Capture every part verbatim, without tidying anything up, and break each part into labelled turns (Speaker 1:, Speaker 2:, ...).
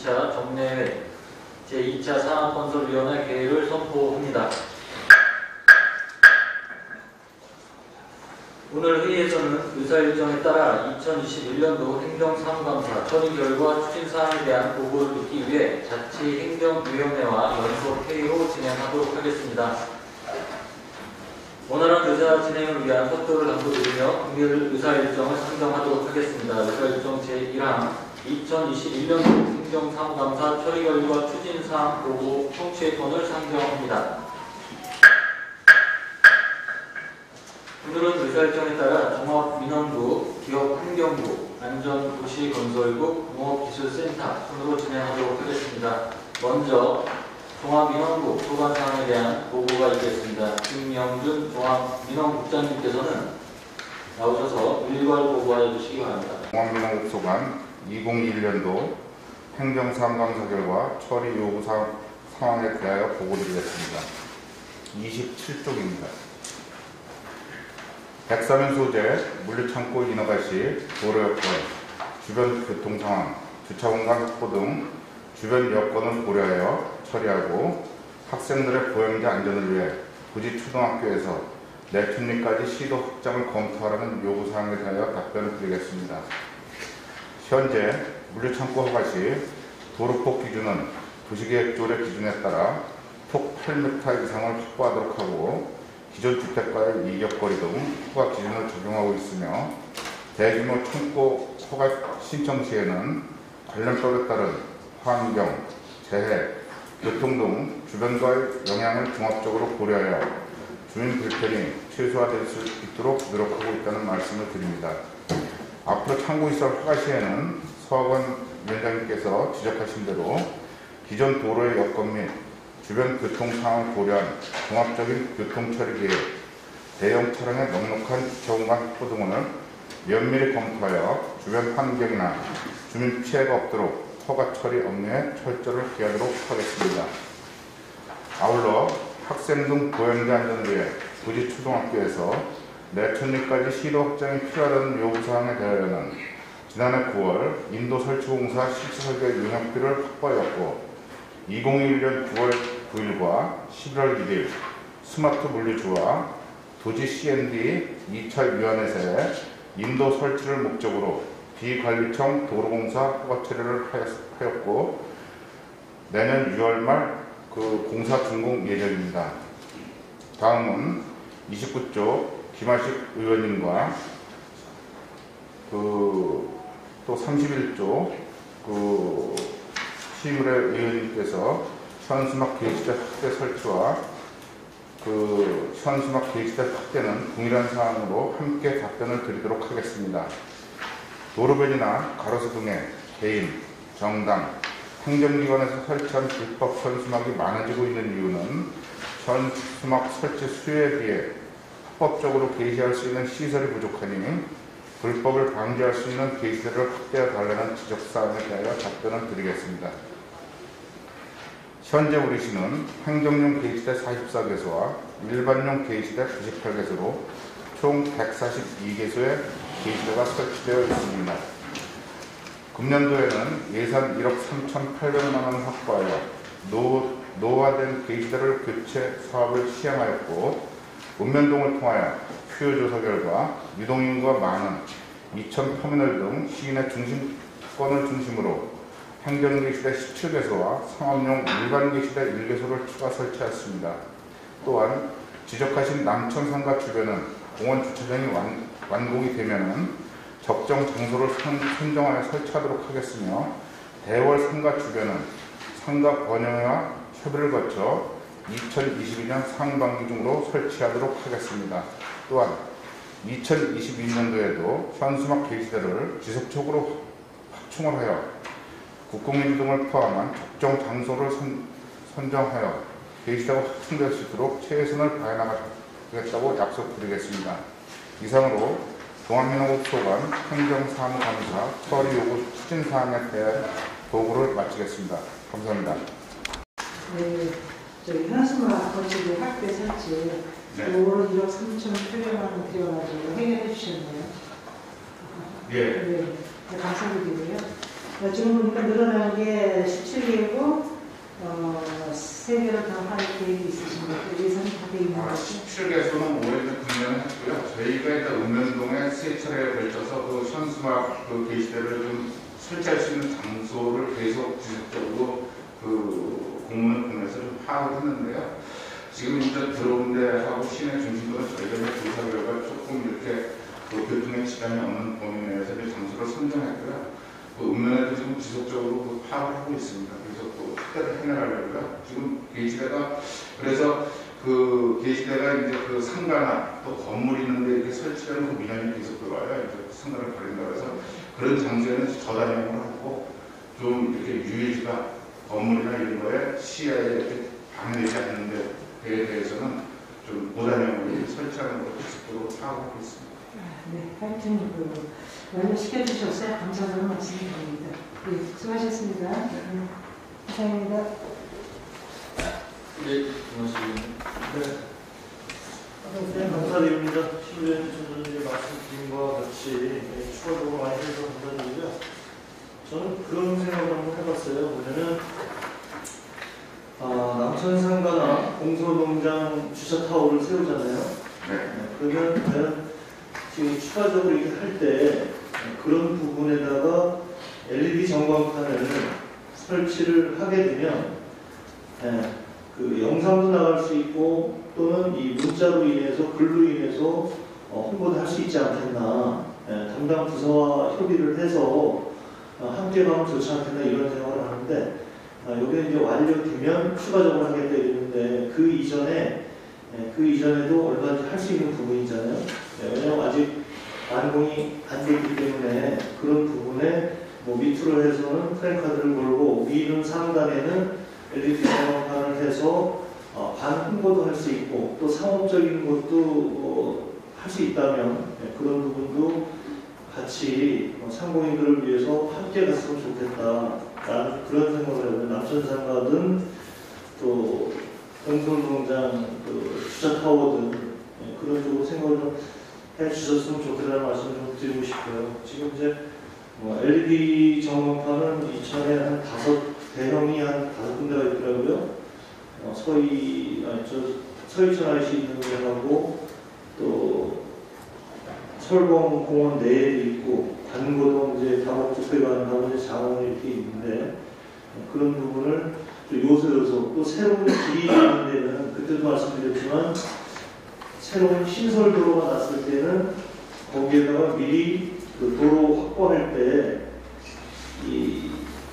Speaker 1: 차 정례회 제이 차 산업건설위원회 개회를 선포합니다. 오늘 회의에서는 의사일정에 따라 이천이십일 년도 행정사무감사 처리 결과 추진사항에 대한 보고를 듣기 위해 자치행정위원회와 연속회의로 진행하도록 하겠습니다. 원활한 의사 진행을 위한 속도를 당부드리며 금일 의사일정을 상정하도록 하겠습니다. 의사일정 제일 항 이천이십일 년도 행정사무감사 처리 결과 추진사항 보고 청취권을 상정합니다. 오늘은 의사일정에 따라 종합민원부, 기업환경부, 안전도시건설부, 농업기술센터 순으로 진행하도록 하겠습니다. 먼저 종합민원부 소관사항에 대한 보고가 있겠습니다. 김명준 종합민원국장님께서는 나오셔서 일괄 보고해 주시기 바랍니다.
Speaker 2: 종합민원국 소관 이천이십일 년도 행정사무감사 결과 처리 요구사항 상황에 대하여 보고드리겠습니다. 이십칠 쪽입니다. 백사면 소재, 물류창고 인허가 시 도로 여건, 주변 교통상황, 주차공간 확보 등 주변 여건을 고려하여 처리하고 학생들의 보행자 안전을 위해 부지 초등학교에서 내춘리까지 시도 확장을 검토하라는 요구사항에 대하여 답변을 드리겠습니다. 현재 물류창고 허가 시 도로폭 기준은 도시계획조례 기준에 따라 폭 팔 미터 이상을 확보하도록 하고 기존 주택과의 이격거리 등 허가 기준을 적용하고 있으며 대규모 창고 허가 신청 시에는 관련법에 따른 환경, 재해, 교통 등 주변과의 영향을 종합적으로 고려하여 주민 불편이 최소화될 수 있도록 노력하고 있다는 말씀을 드립니다. 앞으로 창고 시설 허가 시에는 서학원 위원장님께서 지적하신 대로 기존 도로의 여건 및 주변 교통 상황을 고려한 종합적인 교통처리 계획, 대형 차량의 넉넉한 주차공간 확보 등을 면밀히 검토하여 주변 환경이나 주민 피해가 없도록 허가 처리 업무에 철저를 기하도록 하겠습니다. 아울러 학생 등 보행자 안전을 위해 부지 초등학교에서 내춘리까지 시도 확장이 필요하다는 요구사항에 대하여는 지난해 구월 인도 설치공사 실시설계 용역비를 확보하였고 이천이십일 년 구월 구일과 십일월 일일 스마트 물류주와 도지 씨앤디 이 차 위원회사에 인도 설치를 목적으로 비관리청 도로공사 허가 처리를 하였고 내년 유월 말 그 공사 준공 예정입니다. 다음은 이십구 쪽 김하식 의원님과 그 또 삼십일 쪽 그 시물의 의원님께서 현수막 게시대 확대 설치와 그 현수막 게시대 확대는 동일한 사항으로 함께 답변을 드리도록 하겠습니다. 도로변이나 가로수 등의 개인, 정당, 행정기관에서 설치한 불법 현수막이 많아지고 있는 이유는 현수막 설치 수요에 비해 합법적으로 게시할 수 있는 시설이 부족하니 불법을 방지할 수 있는 게시대를 확대해 달라는 지적사항에 대하여 답변을 드리겠습니다. 현재 우리 시는 행정용 게시대 사십사 개소와 일반용 게시대 구십팔 개소로 총 백사십이 개소의 게시대가 설치되어 있습니다. 금년도에는 예산 일억 삼천팔백만 원을 확보하여 노, 노후화된 게시대를 교체 사업을 시행하였고 읍면동을 통하여 수요조사 결과 유동인구가 많은 이천 터미널 등 시인의 중심권을 중심으로 행정게시대 십칠 개소와 상업용 일반 게시대 일 개소를 추가 설치했습니다. 또한 지적하신 남천상가 주변은 공원 주차장이 완, 완공이 되면 적정 장소를 선, 선정하여 설치하도록 하겠으며 대월 상가 주변은 상가 번영과 협의를 거쳐 이천이십이 년 상반기 중으로 설치하도록 하겠습니다. 또한 이천이십이 년도에도 현수막 게시대를 지속적으로 확충을 하여 국공립 등을 포함한 적정 장소를 선, 선정하여 게시대가 확충될 수 있도록 최선을 다해 나가겠다고 약속드리겠습니다. 이상으로 종합민원국 소관 행정사무감사 처리 요구 추진사항에 대한 보고를 마치겠습니다. 감사합니다.
Speaker 3: 네, 저희 현수막 건축의 확대 설치
Speaker 2: 네.
Speaker 3: 오월 일억 삼천팔백만 원 들여가지고 해결해 주셨네요.
Speaker 2: 예.
Speaker 3: 네, 네, 감사드리고요. 어, 지금 보니까 늘어난 게 십칠 개고 어, 세 개를 더 할 계획이 있으신 것들 예산이 다 돼 있는
Speaker 2: 아,
Speaker 3: 거죠?
Speaker 2: 십칠 개소는 올해 금년에 했고요. 저희가 일단 읍면동에 세 차례에 걸쳐서 그 현수막 그 게시대를 좀 설치할 수 있는 장소를 계속 지속적으로 그 공문을 보내서 좀 파악을 했는데요. 지금 이제 들어온 데하고 시내 중심부는 저희가 이제 조사 결과 조금 이렇게 그 교통에 지장이 없는 범위 내에서 이제 장소를 선정했고요. 그 읍면에도 지금 지속적으로 그 파악을 하고 있습니다. 그래서 그 확대를 해나가려고요. 지금 게시대가 그래서 그 게시대가 이제 그 상가나 또 건물 있는데 이렇게 설치되는 그 민원이 계속 들어와요. 이제 상가를 가린다 그래서 그런 장소에는 저단형을 하고 좀 이렇게 유해지가 건물이나 이런 거에 시야에 이렇게 방해되지 않는 데에 대해서는 좀 무단형을 설치하는 것도 계속적으로 파악하고 있습니다.
Speaker 3: 네, 하여튼 그 완료시켜주셔서 감사하다는 말씀드립니다. 네, 수고하셨습니다. 네, 이상입니다.
Speaker 1: 네, 고맙습니다.
Speaker 4: 네. 네, 감사드립니다. 신부전 전전님 말씀드린 것과 같이 네, 추가적으로 많이 해서 감사드리고요. 저는 그런 생각을 한번 해봤어요. 뭐냐면, 아, 남천상가나 공소농장 주차 타워를 세우잖아요.
Speaker 2: 네.
Speaker 4: 그러면 과연 지금 추가적으로 이렇게 할 때 그런 부분에다가 엘이디 전광판을 설치를 하게 되면 예, 그 영상도 나갈 수 있고 또는 이 문자로 인해서 글로 인해서 어, 홍보도 할 수 있지 않겠나. 예, 담당 부서와 협의를 해서 어, 함께 가면 좋지 않겠나 이런 생각을 하는데 어, 여기 이제 완료되면 추가적으로 하겠다 이랬는데 그 이전에 예, 그 이전에도 얼마든지 할 수 있는 부분이잖아요. 예, 왜냐하면 아직 완공이 안 되기 때문에 그런 부분에 뭐 밑으로 해서는 플랜카드를 걸고 위는 상단에는 엘이디 전광판을 해서 어, 반 홍보도 할 수 있고 또 상업적인 것도 어, 할 수 있다면 예, 그런 부분도 같이 어, 상공인들을 위해서 함께 갔으면 좋겠다라는 그런 생각을 해요. 남천상가든 또 공설농장 그 주차 타워든 예, 그런 쪽으로 생각을 좀 해주셨으면 좋겠다는 말씀을 좀 드리고 싶고요. 지금 이제 뭐 엘이디 전광판은 이천에 한 다섯 대형이 한 다섯 군데가 있더라고요. 어, 서희 아니 저 서희천 아이씨 있는 데하고 또 설봉 공원 내에도 있고 단고동 이제 다목 주택관 하고 이제 자원이 이렇게 있는데 어, 그런 부분을 요소요소 또 새로운 길이 있는 데는 그때도 말씀드렸지만 새로운 신설 도로가 났을 때는 거기에다가 미리 그 도로 확보할 때 이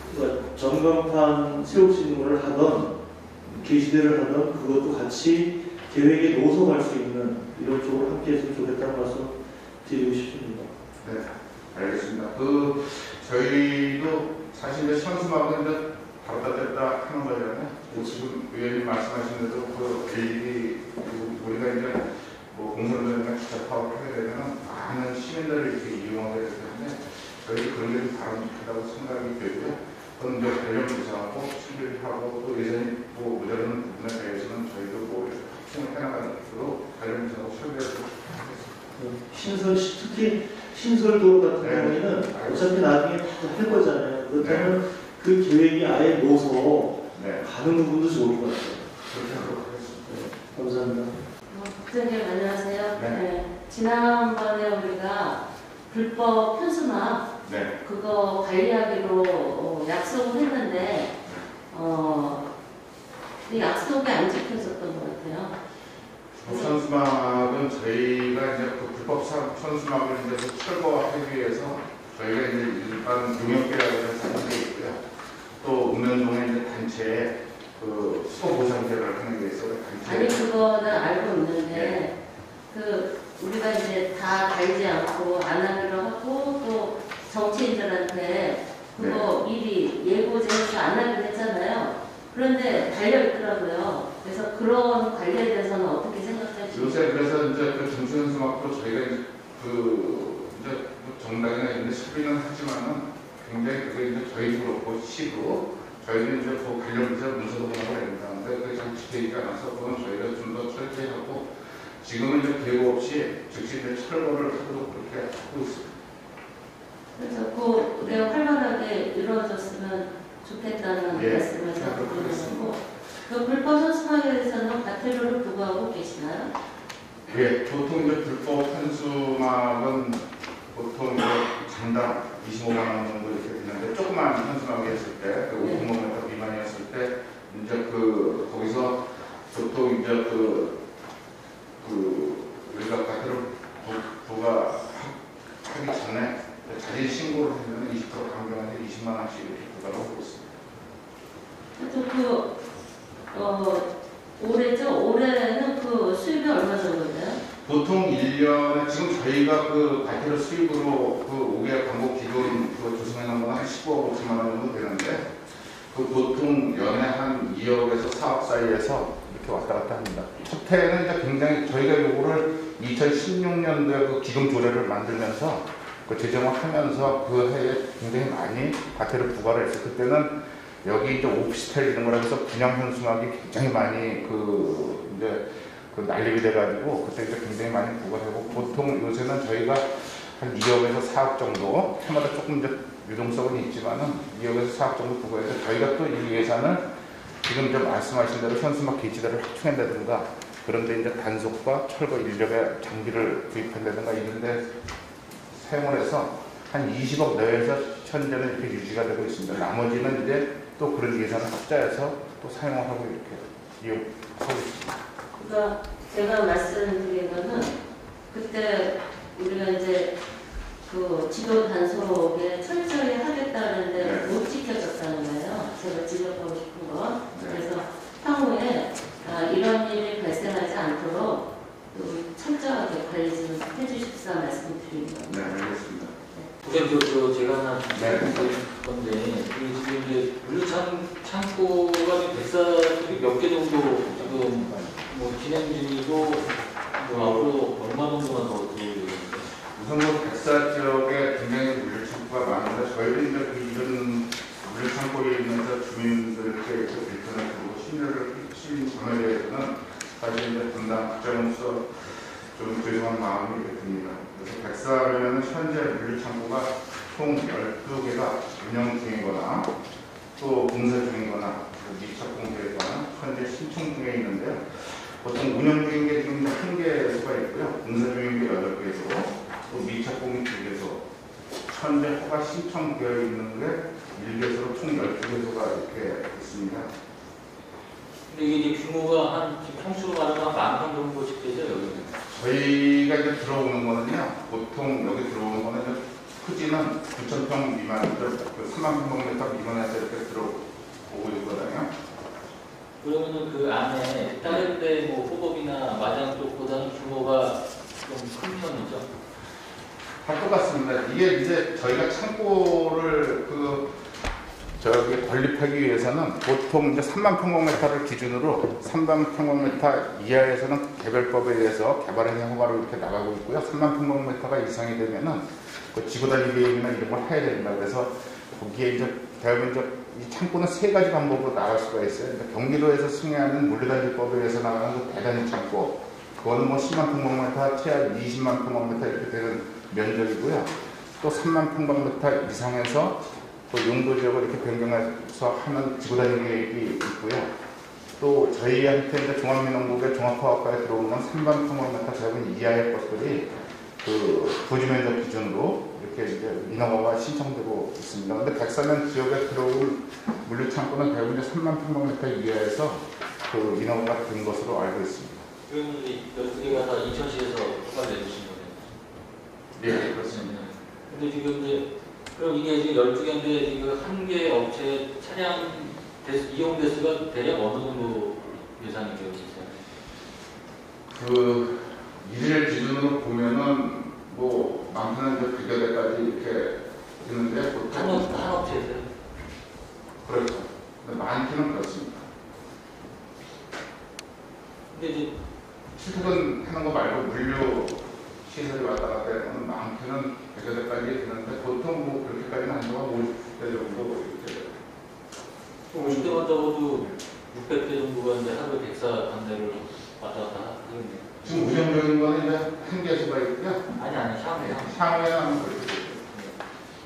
Speaker 4: 전광판 세울 수 있는 것을 하던 게시대를 하던 그것도 같이 계획에 노선할 수 있는 이런 쪽으로 함께 했으면 좋겠다는 말씀 드리고 싶습니다.
Speaker 2: 네, 알겠습니다. 그 저희도 사실 이제 현수막은 이제 바로다 뗐다 하는 거잖아요. 뭐 지금 의원님 말씀하신 대로 그 엘이디 우리가 이제 뭐 공설전이나 주차 파업을 하게 되면 많은 시민들을 이렇게 이용하게 되기 때문에 저희도 그런 게 바로 좋다고 생각이 되고요. 그건 이제 관련 부서하고 신뢰하고 또 예전에 뭐 모자라는 부분에 대해서는 저희도 뭐 확충을 해나가도록 관련 부서하고 협의해서 하겠습니다.
Speaker 4: 신설 특히 신설도로 같은
Speaker 2: 네.
Speaker 4: 경우에는 어차피 나중에 할 거잖아요. 그렇다면 네. 그 계획이 아예 놓서
Speaker 2: 네.
Speaker 4: 가는 부분도 좋을 것 같아요.
Speaker 2: 그렇게 하도록 하겠습니다.
Speaker 4: 네. 감사합니다.
Speaker 5: 어, 국장님 안녕하세요.
Speaker 2: 네.
Speaker 5: 네. 지난번에 우리가 불법 현수막
Speaker 2: 네.
Speaker 5: 그거 관리하기로 어, 약속을 했는데 어, 이 약속이 안 지켜졌던 것 같아요.
Speaker 2: 현수막은 저희가 이제 그 불법 현수막을 이제 그 철거하기 위해서 저희가 이제 일반 용역계약을 사는 게 있고요. 또 읍면동에 이제 단체에 그 수거 보상 계약을 하는 게 있어요. 단체.
Speaker 5: 아니 그거는 알고 있는데
Speaker 2: 네.
Speaker 5: 그 우리가 이제 다 달지 않고 안 하기로 하고 또 정치인들한테 그거
Speaker 2: 네.
Speaker 5: 미리 예고제해서 안 하기로 했잖아요. 그런데 달려 있더라고요. 그래서 그런 관리에 대해서는 어떻게 생각하시나요?
Speaker 2: 요새 그래서 이제 그 정치현수막도 저희가 이제 그 이제 정당이나 이런 데 협의는 하지만은 굉장히 그게 이제 저희도 그렇고 시도 저희는 이제 그 관련 부서 문서도 보내고 합니다. 근데 그게 잘 지켜지지 않아서 그건 저희가 좀 더 철저하고 지금은 이제 계획 없이 즉시 이제 철거를 하도록 그렇게 하고 있습니다.
Speaker 5: 그래서 그 내가 활발하게 이런 이루어졌으면 좋겠다는
Speaker 2: 예,
Speaker 5: 말씀을
Speaker 2: 네,
Speaker 5: 드리는
Speaker 2: 그렇습니다.
Speaker 5: 거고, 그 불법 현수막에 대해서는 과태료를 부과하고 계시나요?
Speaker 2: 예, 보통 이제 불법 현수막은 보통 이제 장당 이십오만 원 정도 이렇게 되는데, 조그만 현수막이 했을 때, 그
Speaker 5: 네.
Speaker 2: 오십만 원 미만이었을 때, 이제 그, 거기서 보통 이제 그, 그, 우리가 과태료 부과하기 전에 자진 신고를 하면 이십 퍼센트 강경한데 이십만 원씩 이렇게 부과를 하고 있습니다.
Speaker 5: 하여튼 그, 어, 올해죠? 올해는 그 수입이 얼마 정도 돼요?
Speaker 2: 보통 일 년에 지금 저희가 그 과태료 수입으로 그 오 개 광고 기준 그 조성해 놓은 건 한 십오억 오천만 원 정도 되는데, 그 보통 연에 한 이억에서 사억 사이에서 이렇게 왔다 갔다 합니다. 첫 해에는 이제 굉장히 저희가 요거를 이천십육 년도에 그 기금 조례를 만들면서 그 제정을 하면서 그 해에 굉장히 많이 과태료 부과를 했어요. 그때는 여기 이제 오피스텔 이런 거라 해서 분양 현수막이 굉장히 많이 그 이제 그 난립이 돼가지고 그때 이제 굉장히 많이 부과되고, 보통 요새는 저희가 한 이억에서 사억 정도, 해마다 조금 이제 유동성은 있지만은 이억에서 사억 정도 부과해서 저희가 또 이 예산을 지금 이제 말씀하신 대로 현수막 게시대를 확충한다든가, 그런데 이제 단속과 철거 인력의 장비를 구입한다든가 이런데 사용을 해서 한 이십억 내외에서 현재는 이렇게 유지가 되고 있습니다. 나머지는 이제 또 그런 예산을 합자해서 또 사용을 하고 이렇게 이용하고 있습니다.
Speaker 5: 그러니까 제가 말씀드린 거는 그때 우리가 이제 그 지도 단속에 철저히 하겠다는데
Speaker 2: 네.
Speaker 5: 못 지켜졌다는 거예요. 제가 지적하고 싶은 거.
Speaker 2: 네.
Speaker 5: 그래서 향후에 아, 이런 일이 발생하지 않도록 좀 철저하게 관리 좀 해주십사 말씀드립니다.
Speaker 2: 네, 알겠습니다.
Speaker 1: 우선 그, 그 제가 하나
Speaker 2: 네.
Speaker 1: 드릴 건데, 그 지금 이제 물류창 창고가 지금 백사들이 몇 개 정도 지금 뭐 진행 중이고, 뭐 앞으로 얼마 정도나 더 들어오겠어요?
Speaker 2: 우선 뭐 백사 지역에 굉장히 물류 창고가 많은데, 저희는 이제 그 이런 물류 창고에 있는 주민들께 불편을 주고 심려를 신 점에 대해서는 사실 이제 분당 국장으로서 좀 죄송한 마음이 이렇게 듭니다. 그래서 백사면은 현재 물류 창고가 총 열두 개가 운영 중이거나 또 공사 중이거나 미착 공사이거나 현재 신청 중에 있는데요. 보통 운영 중인 게 지금 한 개소가 있고요. 공사 중인 게 여덟 개소, 또 미착 공이 두 개소, 현재 허가 신청되어 있는 게 일 개소로 총 열두 개소가 이렇게 있습니다.
Speaker 1: 근데 이게 이제 규모가 한 지금 평수로 말하면 한 만 평 정도씩 되죠, 여기는?
Speaker 2: 저희가 이제 들어오는 거는요, 보통 여기 들어오는 거는 이제 크지는 구천 평 미만, 그 삼만 평방미터 미만에서 이렇게 들어오고 있거든요.
Speaker 1: 그러면은 그 안에 다른 데뭐 호법이나 마장 쪽보다는 규모가 좀 큰 편이죠?
Speaker 2: 다 똑같습니다. 이게 이제 저희가 창고를 그 저기 건립하기 위해서는 보통 이제 삼만 평방미터를 기준으로 삼만 평방미터 이하에서는 개별법에 의해서 개발행위 허가로 이렇게 나가고 있고요. 삼만 평방미터가 이상이 되면은 그 지구단위 계획이나 이런 걸 해야 됩니다. 그래서 거기에 이제 대부분 이제 이 창고는 세 가지 방법으로 나갈 수가 있어요. 그러니까 경기도에서 승인하는 물류단지법에 의해서 나가는 그 대단위 창고, 그거는 뭐 십만 평방미터, 최하 이십만 평방미터 이렇게 되는 면적이고요. 또 삼만 평방미터 이상에서 그 용도 지역을 이렇게 변경해서 하는 지구단위 계획이 있고요. 또 저희한테 이제 종합민원국의 종합화학과에 들어오는 삼만 평방미터 제곱미터 이하의 것들이 그 부지면적 기준으로 이렇게 이제 민허가가 신청되고 있습니다. 근데 백사면 지역에 들어온 물류 창고는 대부분 이제 삼만 평방미터 이하에서 그 민허가가 된 것으로 알고 있습니다.
Speaker 1: 그러면 이 열두 개가 다 인천시에서 허가를 내주신 거네요?
Speaker 2: 예, 그렇습니다.
Speaker 1: 근데 지금 이제 그럼 이게 이제 열두 개인데 지금 한 개 업체 차량 대수, 이용 대수가 대략 어느 정도 예상이 되어 있어요?
Speaker 2: 그 일일 기준으로 보면은 뭐 많게는 이제 백여 대까지 이렇게 되는데
Speaker 1: 한,
Speaker 2: 보통
Speaker 1: 업- 한 업체에서요?
Speaker 2: 그렇죠. 근데 많게는 그렇습니다.
Speaker 1: 근데 이제
Speaker 2: 출퇴근하는 거 말고 물류 시설이 왔다 갔다 하면 많게는 백여 대까지 되는데 보통 뭐 그렇게까지는 안 되고 오십 대 정도 이렇게.
Speaker 1: 오십 대만 적어도 육백 대 정도가 이제 하루에 백사 반대를 왔다 갔다 하거든요.
Speaker 2: 지금 우정적인 거는 이제 한 개수가 있고요.
Speaker 1: 아니 아니 향후에 향후.
Speaker 2: 향후에 하면 그렇게 되죠.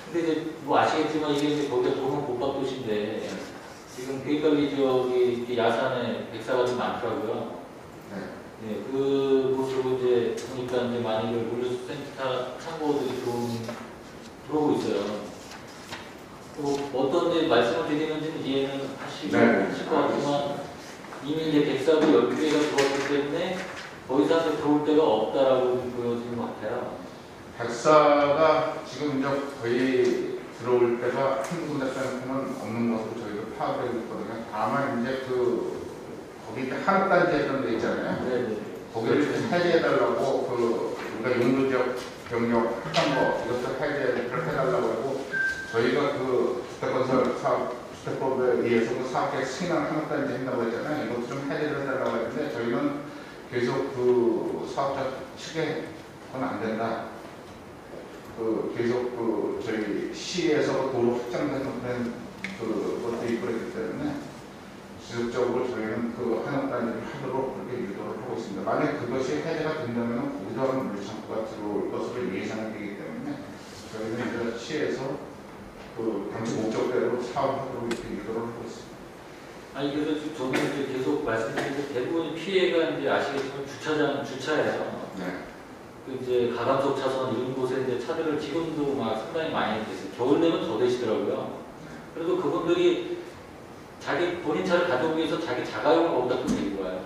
Speaker 1: 근데 이제 뭐 아시겠지만 이게 이제 거기가 도는 고박도시인데 지금 계획관리 지역이 이렇게 야산에 백사가 좀 많더라고요.
Speaker 2: 네.
Speaker 1: 네, 그곳으로 이제 보니까 이제 많이들 물류센터 창고들이 들어오는, 들어오고 있어요. 또 어떤 이제 말씀을 드리는지는 이해는 하시고
Speaker 2: 네.
Speaker 1: 하실 것 같지만 이미 이제 백사도 열두 개가 들어왔기 때문에 더 이상 들어올 데가 없다라고 보여지는 것 같아요.
Speaker 2: 백사가 지금 이제 거의 들어올 때가 한두 군데 빼놓고는 없는 것으로 저희도 파악을 하고 있거든요. 다만 이제 그 거기 이제 한옥단지 했던 데 있잖아요.
Speaker 1: 네네.
Speaker 2: 거기를 좀 해제해달라고 그 우리가 용도지역 변경 했던 거 이것도 해제 그렇게 해달라고 하고 저희가 그 주택건설 사업 주택법에 의해서 그 사업계획 승인한 한옥단지 한다고 했잖아요. 이것도 좀 해제를 해달라고 했는데 저희는 계속 그 사업자 측에 그건 안 된다. 그 계속 그 저희 시에서 도로 확장되는 그런 그 것도 있고 그랬기 때문에 지속적으로 저희는 그 한옥단지를 하도록 그렇게 유도를 하고 있습니다. 만약 그것이 해제가 된다면 거기서 물류창고가 들어올 것으로 예상이 되기 때문에 저희는 이제 시에서 그 당시 목적대로 사업하도록 이렇게 유도를 하고 있습니다.
Speaker 1: 아니 그래서 지금 저는 이제 계속 말씀드린 대부분 피해가 이제 아시겠지만 주차장 주차예요.
Speaker 2: 네.
Speaker 1: 그 이제 가감석 차선 이런 곳에 이제 차들을 지금도 막 상당히 많이 됐어요. 겨울 되면 더 되시더라고요. 그래도 그분들이 자기 본인 차를 가져오기 위해서 자기 자가용을 거기다 또 데리고 와요.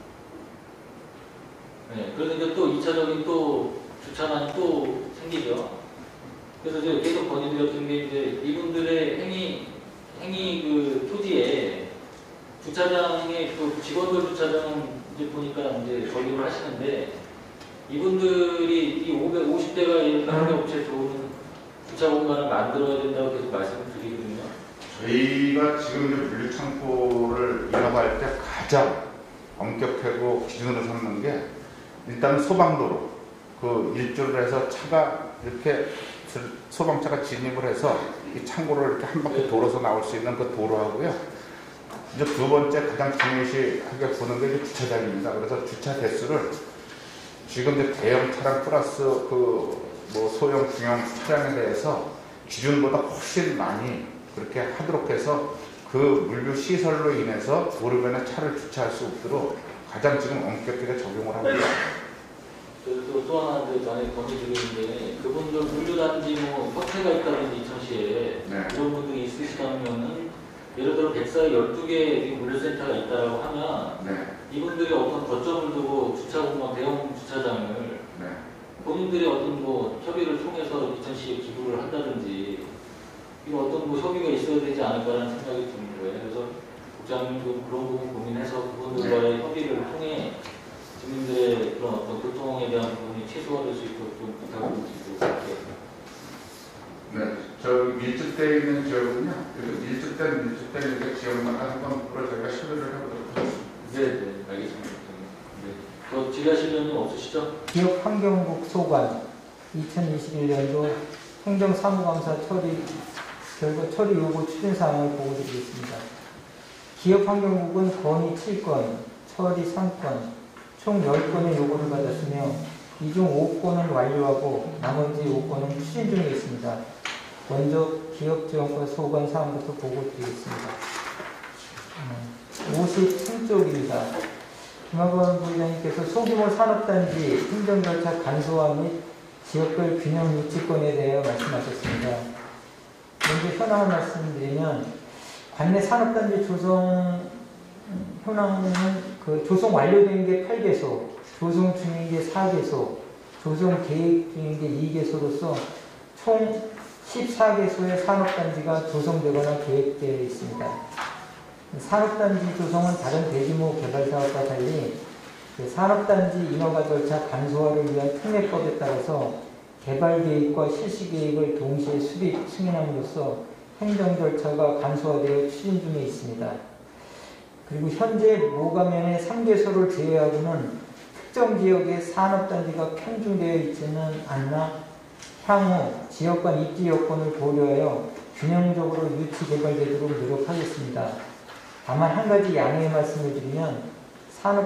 Speaker 1: 네, 그래서 이제 또 이 차적인 또 주차난이 또 생기죠. 그래서 이제 계속 건의드렸던 게 이제 이분들의 행위, 행위 그 토지에 주차장에 그 직원들 주차장은 이제 보니까 이제 건의를 하시는데 이분들이 이 오십 대가 협력업체에 들어오는 주차 공간을 만들어야 된다고 계속 말씀을 드리거든요.
Speaker 2: 저희가 지금 이제 물류창고를 인허가할 때 가장 엄격하고 기준으로 삼는 게 일단 소방도로 그 일조를 해서 차가 이렇게 소방차가 진입을 해서 이 창고를 이렇게 한 바퀴 돌아서 나올 수 있는 그 도로하고요. 이제 두 번째 가장 중요시하게 보는 게 이제 주차장입니다. 그래서 주차 대수를 지금 이제 대형 차량 플러스 그 뭐 소형 중형 차량에 대해서 기준보다 훨씬 많이 그렇게 하도록 해서 그 물류 시설로 인해서 도로변에 차를 주차할 수 없도록 가장 지금 엄격하게 적용을 하고 있습니다.
Speaker 1: 그리고 또 하나 이제 전에 건의드리는데 그분들 물류단지 뭐 협회가 있다든지 이천시에
Speaker 2: 네.
Speaker 1: 이런 분들이 있으시다면은 예를 들어 백사에 열두 개 물류센터가 있다고 하면
Speaker 2: 네.
Speaker 1: 이분들이 어떤 거점을 두고 주차공간 대형 주차장을
Speaker 2: 네.
Speaker 1: 본인들의 어떤 뭐 협의를 통해서 이천시에 기부를 한다든지 이런 어떤 뭐 협의가 있어야 되지 않을까라는 생각이 드는 거예요. 그래서 국장님도 그런 부분 고민해서 그분들과의 네. 협의를 통해 주민들의 그런 어떤 교통에 대한 부분이 최소화될 수 있도록 좀 부탁을 드리도록
Speaker 2: 네. 저 밀집되어 있는 지역은요. 그래서 밀집된 밀집된 이렇게 지역마다 한번 그걸 저희가 협의를 해보도록 하겠습니다.
Speaker 1: 네, 네, 알겠습니다. 네. 더 질의하실 의원님 없으시죠?
Speaker 6: 기업환경국 소관 이천이십일 년도 행정사무감사 처리 결과 처리 요구 추진 사항을 보고드리겠습니다. 기업환경국은 건의 칠 건, 처리 삼 건, 총 열 건의 요구를 받았으며 이 중 오 건은 완료하고 나머지 오 건은 추진 중에 있습니다. 먼저 기업지원과 소관 사항부터 보고드리겠습니다. 오십삼 쪽입니다. 김학원 부의장님께서 소규모 산업단지 행정 절차 간소화 및 지역별 균형 유치권에 대해 말씀하셨습니다. 먼저 현황을 말씀드리면 관내 산업단지 조성 현황은 그 조성 완료된 게 팔 개소, 조성 중인 게 사 개소, 조성 계획 중인 게 이 개소로서 총 십사 개소의 산업단지가 조성되거나 계획되어 있습니다. 산업단지 조성은 다른 대규모 개발사업과 달리 산업단지 인허가 절차 간소화를 위한 특례법에 따라서 개발계획과 실시계획을 동시에 수립, 승인함으로써 행정 절차가 간소화되어 추진 중에 있습니다. 그리고 현재 모가면의 삼 개소를 제외하고는 특정 지역의 산업단지가 편중되어 있지는 않나 향후 지역 간 입지 여건을 고려하여 균형적으로 유치 개발되도록 노력하겠습니다. 다만 한 가지 양해의 말씀을 드리면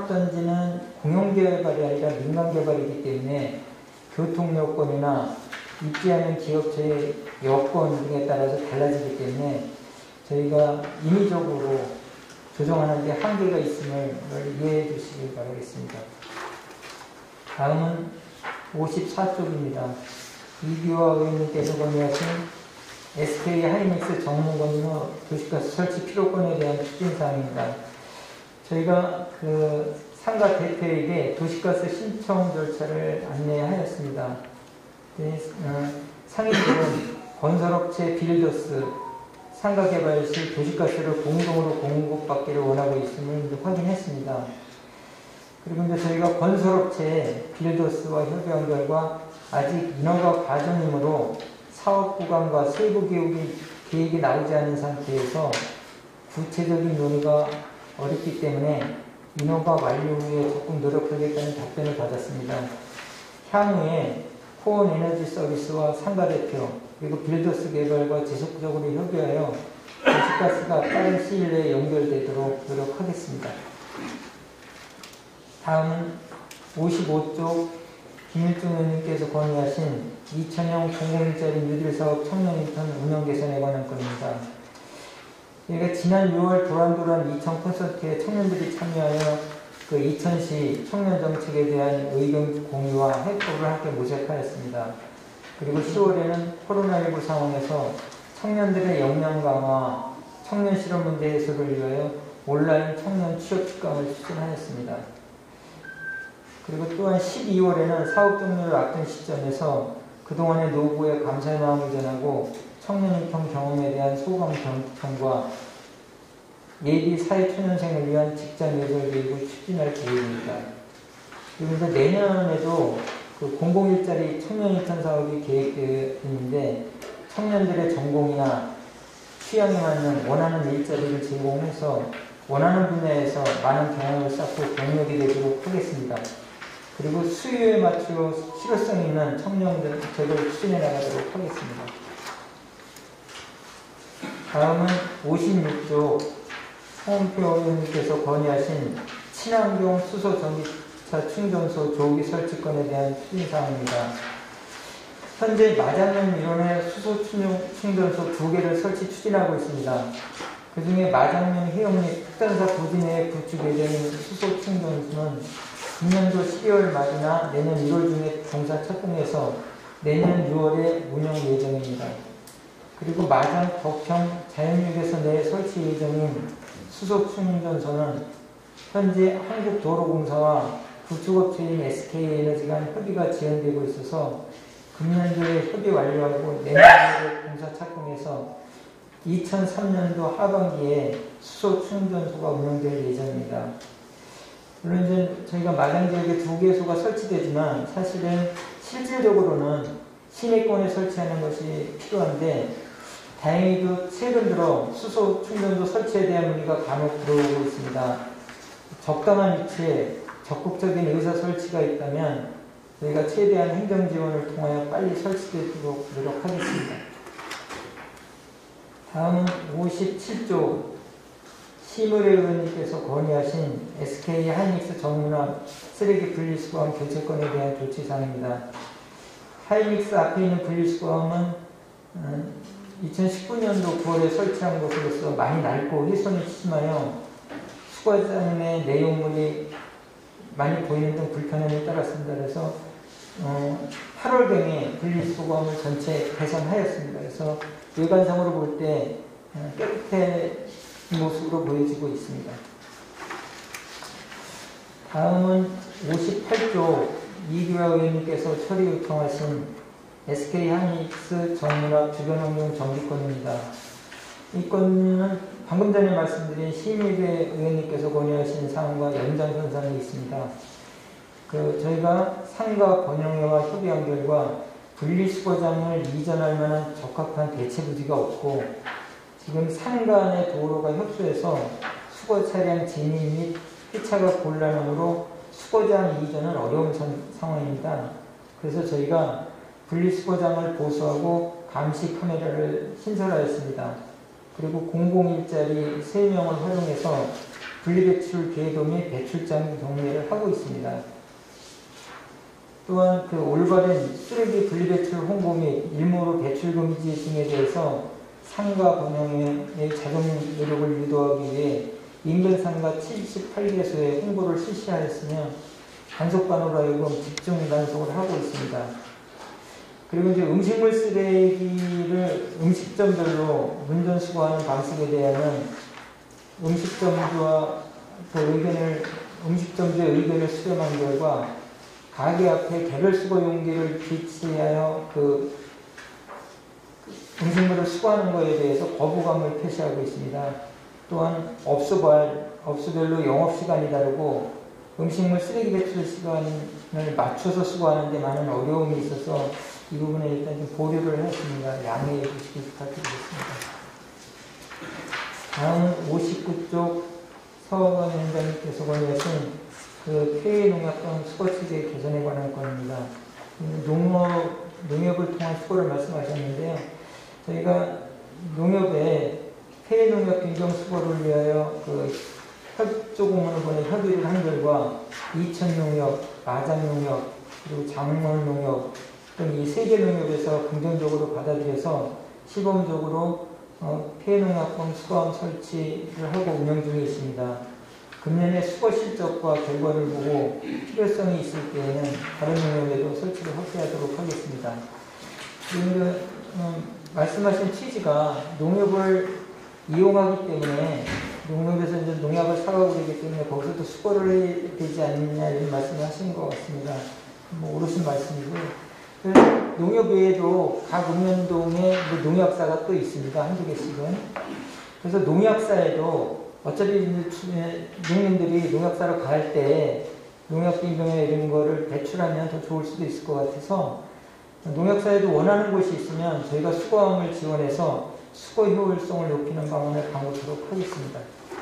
Speaker 6: 산업단지는 공용개발이 아니라 민간개발이기 때문에 교통여건이나 입주하는 기업체의 여건 등에 따라서 달라지기 때문에 저희가 인위적으로 조정하는 데 한계가 있음을 이해해 주시길 바라겠습니다. 다음은 오십사 쪽입니다. 이규화 의원님께서 건의하신 에스케이 하이닉스 정문 건물 도시가스 설치 필요권에 대한 추진사항입니다. 저희가 그 상가 대표에게 도시가스 신청 절차를 안내하였습니다. 네, 어, 상인들은 건설업체 빌더스 상가 개발 시 도시가스를 공동으로 공급받기를 원하고 있음을 이제 확인했습니다. 그리고 이제 저희가 건설업체 빌더스와 협의한 결과 아직 인허가 과정이므로 사업 구간과 세부 계획이, 계획이 나오지 않은 상태에서 구체적인 논의가 어렵기 때문에 인허가 완료 후에 적극 노력하겠다는 답변을 받았습니다. 향후에 코온 에너지 서비스와 상가 대표 그리고 빌더스 개발과 지속적으로 협의하여 도시가스가 빠른 시일 내에 연결되도록 노력하겠습니다. 다음은 오십오 쪽 김일중 의원님께서 건의하신 이천형 공공일자리 뉴딜 사업 청년 인턴 운영 개선에 관한 건입니다. 저희가 지난 유월 도란도란 이천 콘서트에 청년들이 참여하여 그 이천시 청년 정책에 대한 의견 공유와 해법을 함께 모색하였습니다. 그리고 시월에는 코로나십구 상황에서 청년들의 역량 강화, 청년 실업 문제 해소를 위하여 온라인 청년 취업 특강을 추진하였습니다. 그리고 또한 십이월에는 사업 종료를 앞둔 시점에서 그동안의 노고에 감사의 마음을 전하고 청년인턴 경험에 대한 소감 경청과 예비 사회초년생을 위한 직장 예절 교육을 추진할 계획입니다. 그리고 이제 내년에도 그 공공일자리 청년인턴 사업이 계획되어 있는데 청년들의 전공이나 취향에 맞는 원하는 일자리를 제공해서 원하는 분야에서 많은 경험을 쌓고 경력이 되도록 하겠습니다. 그리고 수요에 맞추어 실효성 있는 청년 정책을 추진해 나가도록 하겠습니다. 다음은 오십육 쪽 홍표 의원님께서 건의하신 친환경 수소 전기차 충전소 조기 설치권에 대한 추진사항입니다. 현재 마장면 일원에 수소 충전소 두 개를 설치 추진하고 있습니다. 그 중에 마장면 해역 및 특단사 부지 내에 구축 예정인 수소 충전소는 금년도 십이월 말이나 내년 일월 중에 공사 착공해서 내년 유월에 운영 예정입니다. 그리고 마장 덕평 자연휴게소 내에 설치 예정인 수소 충전소는 현재 한국도로공사와 구축업체인 에스케이에너지가 협의가 지연되고 있어서 금년도에 협의 완료하고 내년도에 공사 착공해서 이천삼 년도 하반기에 수소 충전소가 운영될 예정입니다. 물론 이제 저희가 마장 지역에 두 개소가 설치되지만 사실은 실질적으로는 시내권에 설치하는 것이 필요한데 다행히도 최근 들어 수소 충전소 설치에 대한 문의가 간혹 들어오고 있습니다. 적당한 위치에 적극적인 의사 설치가 있다면 저희가 최대한 행정 지원을 통하여 빨리 설치되도록 노력하겠습니다. 다음은 오십칠 조 시무레 의원님께서 건의하신 에스케이 하이닉스 정문화 쓰레기 분리수거함 교체권에 대한 조치사항입니다. 하이닉스 앞에 있는 분리수거함은 이천십구 년도 구월에 설치한 것으로서 많이 낡고 훼손이 심하여 수거장의 내용물이 많이 보이는 등 불편함이 따랐습니다. 그래서 어, 팔월경에 분리수거함을 전체 개선하였습니다. 그래서 외관상으로 볼 때 깨끗한 모습으로 보여지고 있습니다. 다음은 오십팔 조 이규화 의원님께서 처리 요청하신 에스케이 하이닉스 정문화 주변환경 정비권입니다. 이 건은 방금 전에 말씀드린 심의회 의원님께서 건의하신 사항과 연장선상이 있습니다. 그 저희가 상가 번영회와 협의한 결과 분리수거장을 이전할 만한 적합한 대체 부지가 없고 지금 상가 내 도로가 협소해서 수거 차량 진입 및 폐차가 곤란하므로 수거장 이전은 어려운 상황입니다. 그래서 저희가 분리수거장을 보수하고 감시 카메라를 신설하였습니다. 그리고 공공일자리 세 명을 활용해서 분리배출 궤도 및 배출장 경례를 하고 있습니다. 또한 그 올바른 쓰레기 분리배출 홍보 및 일몰 배출 금지 등에 대해서 상가 번영의 자동 노력을 유도하기 위해 인근 상가 칠십팔 개소에 홍보를 실시하였으며 단속반으로 하여금 집중 단속을 하고 있습니다. 그리고 이제 음식물 쓰레기를 음식점별로 문전 수거하는 방식에 대한 음식점주와 그 의견을 음식점주의 의견을 수렴한 결과 가게 앞에 개별 수거 용기를 비치하여 그 음식물을 수거하는 것에 대해서 거부감을 표시하고 있습니다. 또한 업소별, 업소별로 영업시간이 다르고 음식물 쓰레기 배출 시간을 맞춰서 수거하는 데 많은 어려움이 있어서 이 부분에 일단 좀 보류를 했습니다. 양해해 주시기 부탁드리겠습니다. 다음 오십구 쪽 서원 위원장님께서 건의하신 그 폐해 농약병 수거 체계 개선에 관한 건입니다. 농업, 농협을 통한 수거를 말씀하셨는데요. 저희가 농협에 폐해 농약 변경 수거를 위하여 그 협조공문을 보내 협의를 한 결과 이천 농협, 마장 농협, 그리고 장원 농협 등 이 세 개 농협에서 긍정적으로 받아들여서 시범적으로 어, 폐해 농약병 수거함 설치를 하고 운영 중에 있습니다. 금년에 수거 실적과 결과를 보고 필요성이 있을 때에는 다른 농협에도 설치를 확대하도록 하겠습니다. 그러면 음, 말씀하신 취지가 농협을 이용하기 때문에 농협에서 이제 농약을 사가고 그러기 때문에 거기서도 수거를 해야 되지 않느냐 이런 말씀을 하신 것 같습니다. 뭐 옳으신 말씀이고요. 농협 외에도 각 읍면동에 농약사가 또 있습니다. 한두 개씩은. 그래서 농약사에도 어차피 농민들이 농약사로 갈 때 농약 비료나 이런 거를 배출하면 더 좋을 수도 있을 것 같아서 농약사에도 원하는 곳이 있으면 저희가 수거함을 지원해서 수거 효율성을 높이는 방안을 강구하도록 하겠습니다.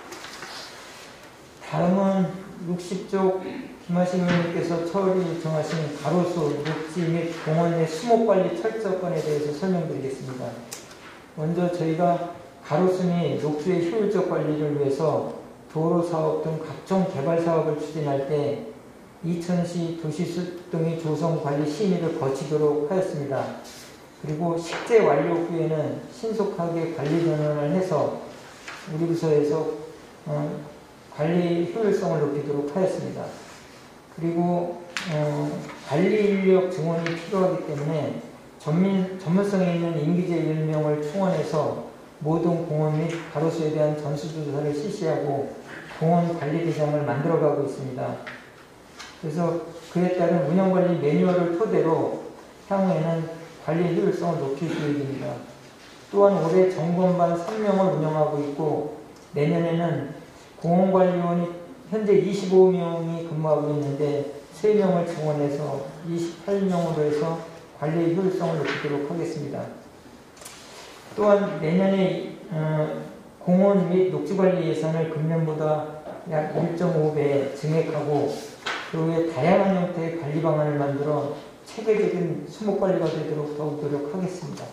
Speaker 6: 다음은 육십 쪽 김하신 의원님께서 처리 정하신 가로수, 녹지 및 공원 내 수목관리 철저건에 대해서 설명드리겠습니다. 먼저 저희가 가로수 및 녹지의 효율적 관리를 위해서 도로사업 등 각종 개발 사업을 추진할 때 이천시 도시수 등의 조성관리 심의를 거치도록 하였습니다. 그리고 식재 완료 후에는 신속하게 관리 전환을 해서 우리 부서에서 어, 관리 효율성을 높이도록 하였습니다. 그리고 어, 관리 인력 증원이 필요하기 때문에 전민, 전문성이 있는 임기제 일 명을 충원해서 모든 공원 및 가로수에 대한 전수조사를 실시하고 공원 관리 대상을 만들어가고 있습니다. 그래서 그에 따른 운영관리 매뉴얼을 토대로 향후에는 관리 효율성을 높일 계획입니다. 또한 올해 점검반 삼 명을 운영하고 있고 내년에는 공원관리원이 현재 이십오 명이 근무하고 있는데 세 명을 증원해서 이십팔 명으로 해서 관리 효율성을 높이도록 하겠습니다. 또한 내년에 어, 공원 및 녹지관리 예산을 금년보다 약 일 점 오 배 증액하고 그 후에 다양한 형태의 관리 방안을 만들어 체계적인 수목관리가 되도록 더욱 노력하겠습니다.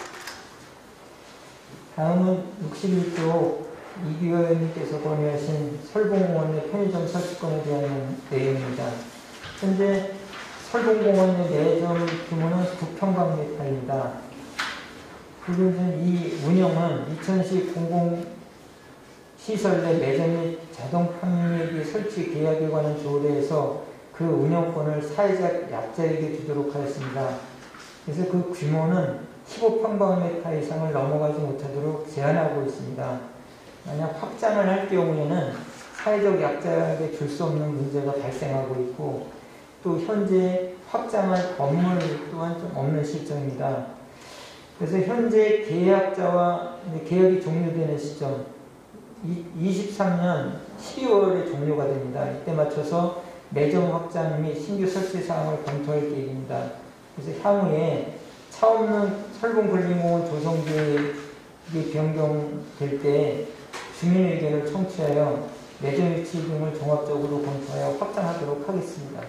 Speaker 6: 다음은 육십일 쪽 이규호 의원님께서 건의하신 설봉공원 내 편의점 설치권에 대한 내용입니다. 현재 설봉공원 내 매점 규모는 구 평방미터입니다. 그리고 이 운영은 이천시 공공시설 내 매점 및 자동 판매기 설치 계약에 관한 조례에서 그 운영권을 사회적 약자에게 주도록 하였습니다. 그래서 그 규모는 십오 평방미터 이상을 넘어가지 못하도록 제한하고 있습니다. 만약 확장을 할 경우에는 사회적 약자에게 줄 수 없는 문제가 발생하고 있고 또 현재 확장할 건물 또한 좀 없는 실정입니다. 그래서 현재 계약자와 계약이 종료되는 시점 이십삼 년 십이월에 종료가 됩니다. 이때 맞춰서 매점 확장 및 신규 설치 사항을 검토할 계획입니다. 그래서 향후에 차 없는 설봉근린공원 조성 계획이 변경될 때 주민 의견을 청취하여 매점 위치 등을 종합적으로 검토하여 확장하도록 하겠습니다.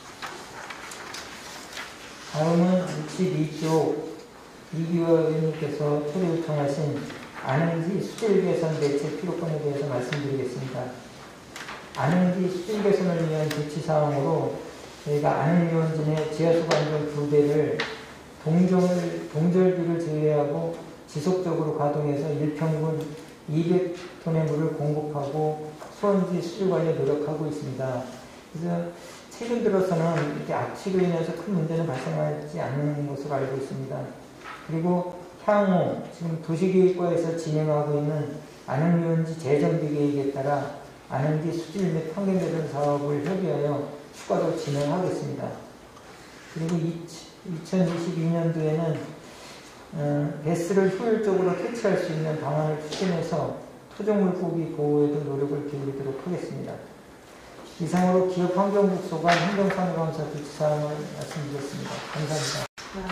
Speaker 6: 다음은 육십이 쪽 이기화 의원님께서 처리 요청하신 안흥지 수질 개선 대책 필요성에 대해서 말씀드리겠습니다. 안흥지 수질 개선을 위한 조치 사항으로 저희가 안흥유원진의 지하수 관정 두 대를 동정을, 동절기를 제외하고 지속적으로 가동해서 일평균 이백 톤의 물을 공급하고 수원지 수질 관리에 노력하고 있습니다. 그래서 최근 들어서는 이렇게 악취로 인해서 큰 문제는 발생하지 않는 것으로 알고 있습니다. 그리고 향후 지금 도시계획과에서 진행하고 있는 안흥유원지 재정비 계획에 따라 안흥지 수질 및 환경 개선 사업을 협의하여 추가로 진행하겠습니다. 그리고 이천이십이 년도에는 어, 배스를 효율적으로 퇴치할 수 있는 방안을 추진해서 토종물 포기 보호에도 노력을 기울이도록 하겠습니다. 이상으로 기업환경국소관 행정산업감사 조치사항을 말씀드렸습니다. 감사합니다.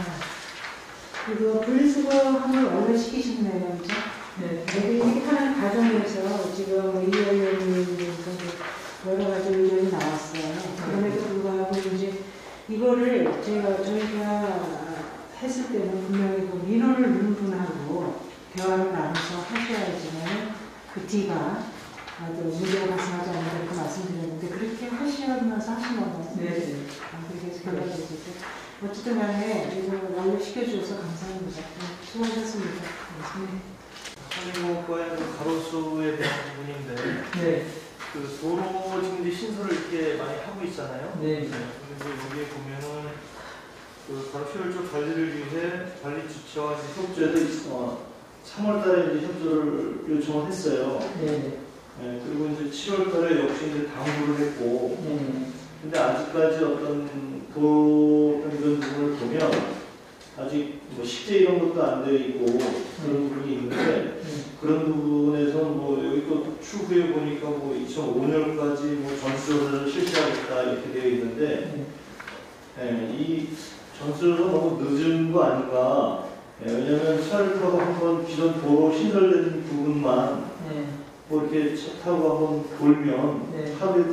Speaker 3: 아, 이거 분리수거함을 완료시키셨네요, 그죠?
Speaker 6: 네.
Speaker 3: 이렇게 하는 과정에서 지금 의원님께서 여러 가지 의견이 나왔어요. 그럼에도 불구하고 이제 이거를 제가 저희가 했을 때는 분명히 그 민원을 분분하고 대화를 나눠서 하셔야지만 그 뒤가 아주 문제가 발생하지 않는다 이렇게 말씀드렸는데 그렇게 하시면서 하신 건가요?
Speaker 6: 네.
Speaker 3: 아, 그렇게 해서 결과가 되죠. 어쨌든 간에 이거 완료시켜주셔서 감사합니다. 네, 수고하셨습니다. 네.
Speaker 4: 환경공과의 가로수에 대한 부분인데
Speaker 6: 네.
Speaker 4: 그 도로 지금 이제 신설을 이렇게 많이 하고 있잖아요.
Speaker 6: 네.
Speaker 4: 그래서 여기에 보면은 그 가로 효율적 관리를 위해 관리 주체와 협조에도 어, 삼월달에 이제 협조를 요청을 했어요.
Speaker 6: 네.
Speaker 4: 네, 그리고 이제 칠월달에 역시 이제 당부를 했고,
Speaker 6: 네.
Speaker 4: 근데 아직까지 어떤 도로 변경 부분을 보면 아직 뭐 식재 이런 것도 안 되어 있고 그런 부분이 있는데 그런 부분에서 뭐 여기 또 추후에 보니까 뭐 이천오 년까지 뭐 전수조사를 실시하겠다 이렇게 되어 있는데 예, 이 전수조사 너무 늦은 거 아닌가? 예, 왜냐하면 차를 타고 한번 기존 도로 신설된 부분만
Speaker 6: 네.
Speaker 4: 뭐 이렇게 차 타고 한번 돌면
Speaker 6: 네.
Speaker 4: 하루에도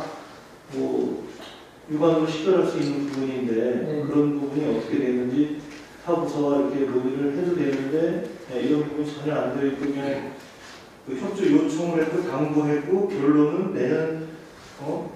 Speaker 4: 다뭐 육안으로 식별할 수 있는 부분인데
Speaker 6: 네.
Speaker 4: 그런 부분이 어떻게 되는지 타 부서가 이렇게 논의를 해도 되는데 네, 이런 부분이 전혀 안 되어 있고 그냥 그 협조 요청을 했고 당부했고 결론은 내년 어?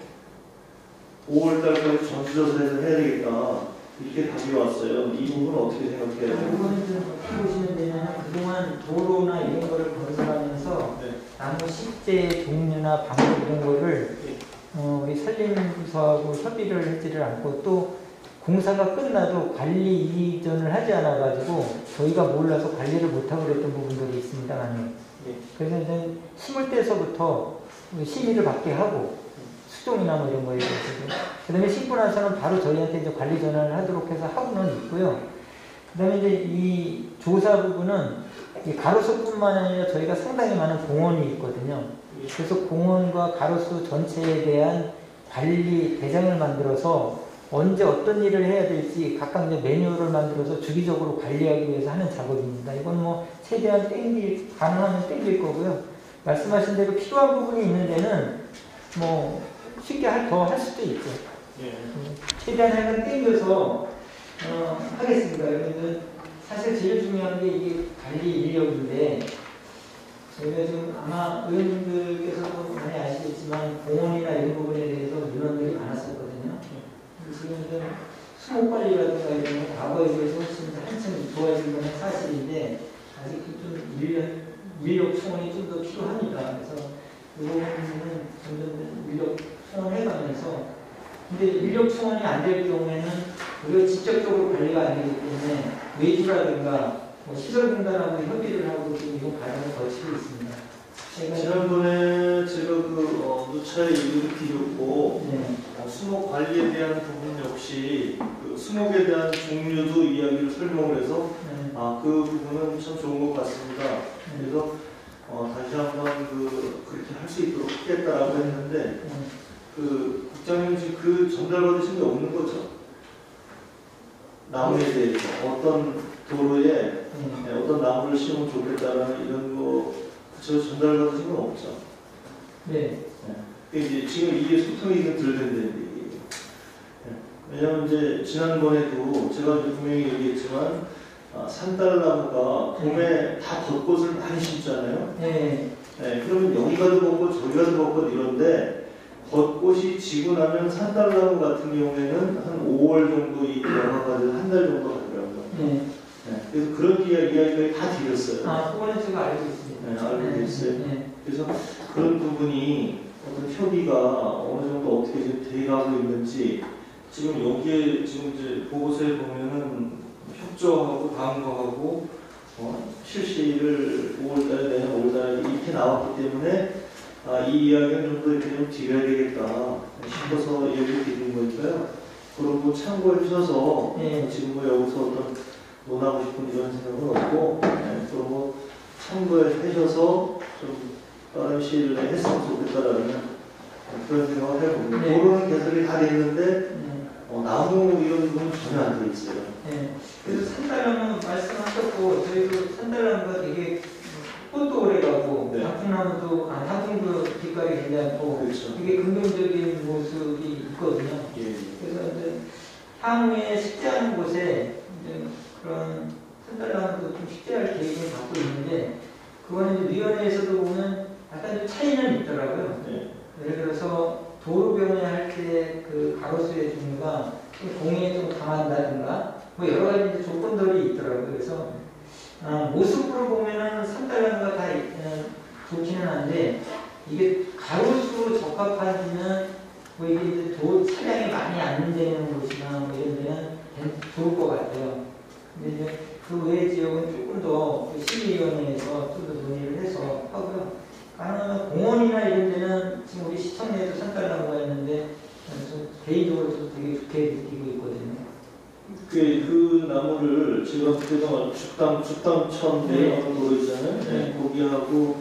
Speaker 4: 오월 달까지 전수조사해서 해야 되겠다 이렇게 답이 왔어요. 이 부분은 어떻게 생각해요?
Speaker 6: 이거는 좀 어떻게 보시면 되냐면 그동안 도로나 이런 거를 건설하면서
Speaker 4: 네.
Speaker 6: 나무 식재 종류나 방법 이런 거를
Speaker 4: 네.
Speaker 6: 어, 우리 산림부서하고 협의를 하지를 않고 또 공사가 끝나도 관리 이전을 하지 않아가지고 저희가 몰라서 관리를 못하고 그랬던 부분들이 있습니다만요.
Speaker 4: 네.
Speaker 6: 그래서 이제 심을 때서부터 심의를 받게 하고 수종이나 뭐 이런 거에 대해서도 그 다음에 심고 나서는 바로 저희한테 이제 관리 전환을 하도록 해서 하고는 있고요. 그 다음에 이제 이 조사 부분은 이 가로수뿐만 아니라 저희가 상당히 많은 공원이 있거든요. 그래서 공원과 가로수 전체에 대한 관리 대장을 만들어서 언제 어떤 일을 해야 될지 각각 이제 매뉴얼을 만들어서 주기적으로 관리하기 위해서 하는 작업입니다. 이건 뭐 최대한 땡길, 가능하면 땡길 거고요. 말씀하신 대로 필요한 부분이 있는 데는 뭐 쉽게 더 할 수도 있죠.
Speaker 4: 예.
Speaker 6: 최대한 하여간 땡겨서 어, 하겠습니다. 그러면 사실 제일 중요한 게 이게 관리 인력인데 저희가 지금 아마 의원님들께서도 많이 아시겠지만 공원이나 이런 부분에 대해서 민원들이 많았었거든요. 지금 수목 관리라든가 이런 거 과거에 비해서 훨씬 한층 좋아진 건 사실인데 아직 좀 인력, 인력 충원이 좀 더 필요합니다. 그래서 이 부분은 점점 인력 충원해가면서 근데 인력 충원이 안 될 경우에는 우리가 직접적으로 관리가 안 되기 때문에 외주라든가 뭐 시설공단하고 협의를 하고 지금 이런 과정을 거치고 있습니다.
Speaker 4: 지난번에 제가 그 어, 누차에 이렇게 드렸고
Speaker 6: 네.
Speaker 4: 어, 수목 관리에 대한 부분 역시 그 수목에 대한 종류도 이야기를 설명을 해서
Speaker 6: 네.
Speaker 4: 아, 그 부분은 참 좋은 것 같습니다.
Speaker 6: 네.
Speaker 4: 그래서 어, 다시 한번 그 그렇게 할 수 있도록 하겠다라고 했는데
Speaker 6: 네.
Speaker 4: 그 국장님 지금 그 전달받으신 게 없는 거죠? 나무에 대해서 어떤 도로에
Speaker 6: 네.
Speaker 4: 네, 어떤 나무를 심으면 좋겠다라는 이런 거 저 전달받으신 건 없죠?
Speaker 6: 네.
Speaker 4: 네. 이제 지금 이게 소통이 좀 덜 된다는 얘기예요. 네. 왜냐하면 이제 지난번에도 제가 이제 분명히 얘기했지만 아, 산딸나무가 봄에 다 벚꽃을 많이 심잖아요.
Speaker 6: 네.
Speaker 4: 네. 그러면 여기 가도 벚꽃, 저기 가도 벚꽃 이런데 벚꽃이 지고 나면 산딸나무 같은 경우에는 한 오월 정도 이 영화가 한 달 정도 가더라고요.
Speaker 6: 네.
Speaker 4: 네, 그래서 그런 이야- 이야기가 다 드렸어요.
Speaker 6: 아, 그거는 제가 알고 있습니다.
Speaker 4: 네, 알고 있어요.
Speaker 6: 네.
Speaker 4: 그래서 그런 부분이 어떤 협의가 어느 정도 어떻게 지금 돼가고 있는지 지금 여기에 지금 이제 보고서에 보면은 협조하고 다음과하고 어, 실시를 오월달에 내년 오월달에 이렇게 나왔기 때문에 아, 이 이야기는 좀 더 이렇게 좀 드려야 되겠다 싶어서 얘기를 드리는 거니까요. 그런 거 참고해 주셔서
Speaker 6: 네.
Speaker 4: 지금 뭐 여기서 어떤 논하고 싶은 이런 생각은 없고 네, 그런 거 참고해 주셔서 좀 빠른 시일 내에 했으면 좋겠다라는 그런 생각을 해봅니다.
Speaker 6: 네.
Speaker 4: 도로는 개설이 다 됐는데
Speaker 6: 네.
Speaker 4: 어, 나무 이런 부분은 전혀 안 돼 있어요.
Speaker 6: 네. 그래서 산딸나무 말씀하셨고, 저희도 산딸나무가 되게 꽃도 오래 가고,
Speaker 4: 네.
Speaker 6: 단풍나무도, 아, 단풍도 빛깔이 괜찮고,
Speaker 4: 그렇죠.
Speaker 6: 되게 긍정적인 모습이 있거든요.
Speaker 4: 예, 예.
Speaker 6: 그래서 이제 향후에 식재하는 곳에 이제 그런 산딸나무도 좀 식재할 계획을 갖고 있는데, 그거는 이제 위원회에서도 보면 약간 좀 차이는 있더라고요.
Speaker 4: 네.
Speaker 6: 예를 들어서 도로변에 할 때 그 가로수의 종류가 좀 공에 좀 강한다든가 뭐 여러 가지 이제 조건들이 있더라고요. 그래서 아, 모습으로 보면은 산딸나무가 다 어, 좋기는 한데 이게 가로수로 적합한지는 뭐 이게 이제 도 차량이 많이 안 되는 곳이나 뭐 이런 데는 좋을 것 같아요. 근데 이제 그 외의 지역은 조금 더 시의위원회에서 좀 더 논의를 해서 하고요. 가능하면 공원이나 이런 데는 지금 우리 시청 내에도 산딸나무가 있는데 좀 개인적으로 좀 되게 좋게 느끼고 있거든요.
Speaker 4: 그, 그 나무를 제가 그때도 죽담, 죽담천
Speaker 6: 네.
Speaker 4: 내려가는 도로 있잖아요. 네.
Speaker 6: 네.
Speaker 4: 거기하고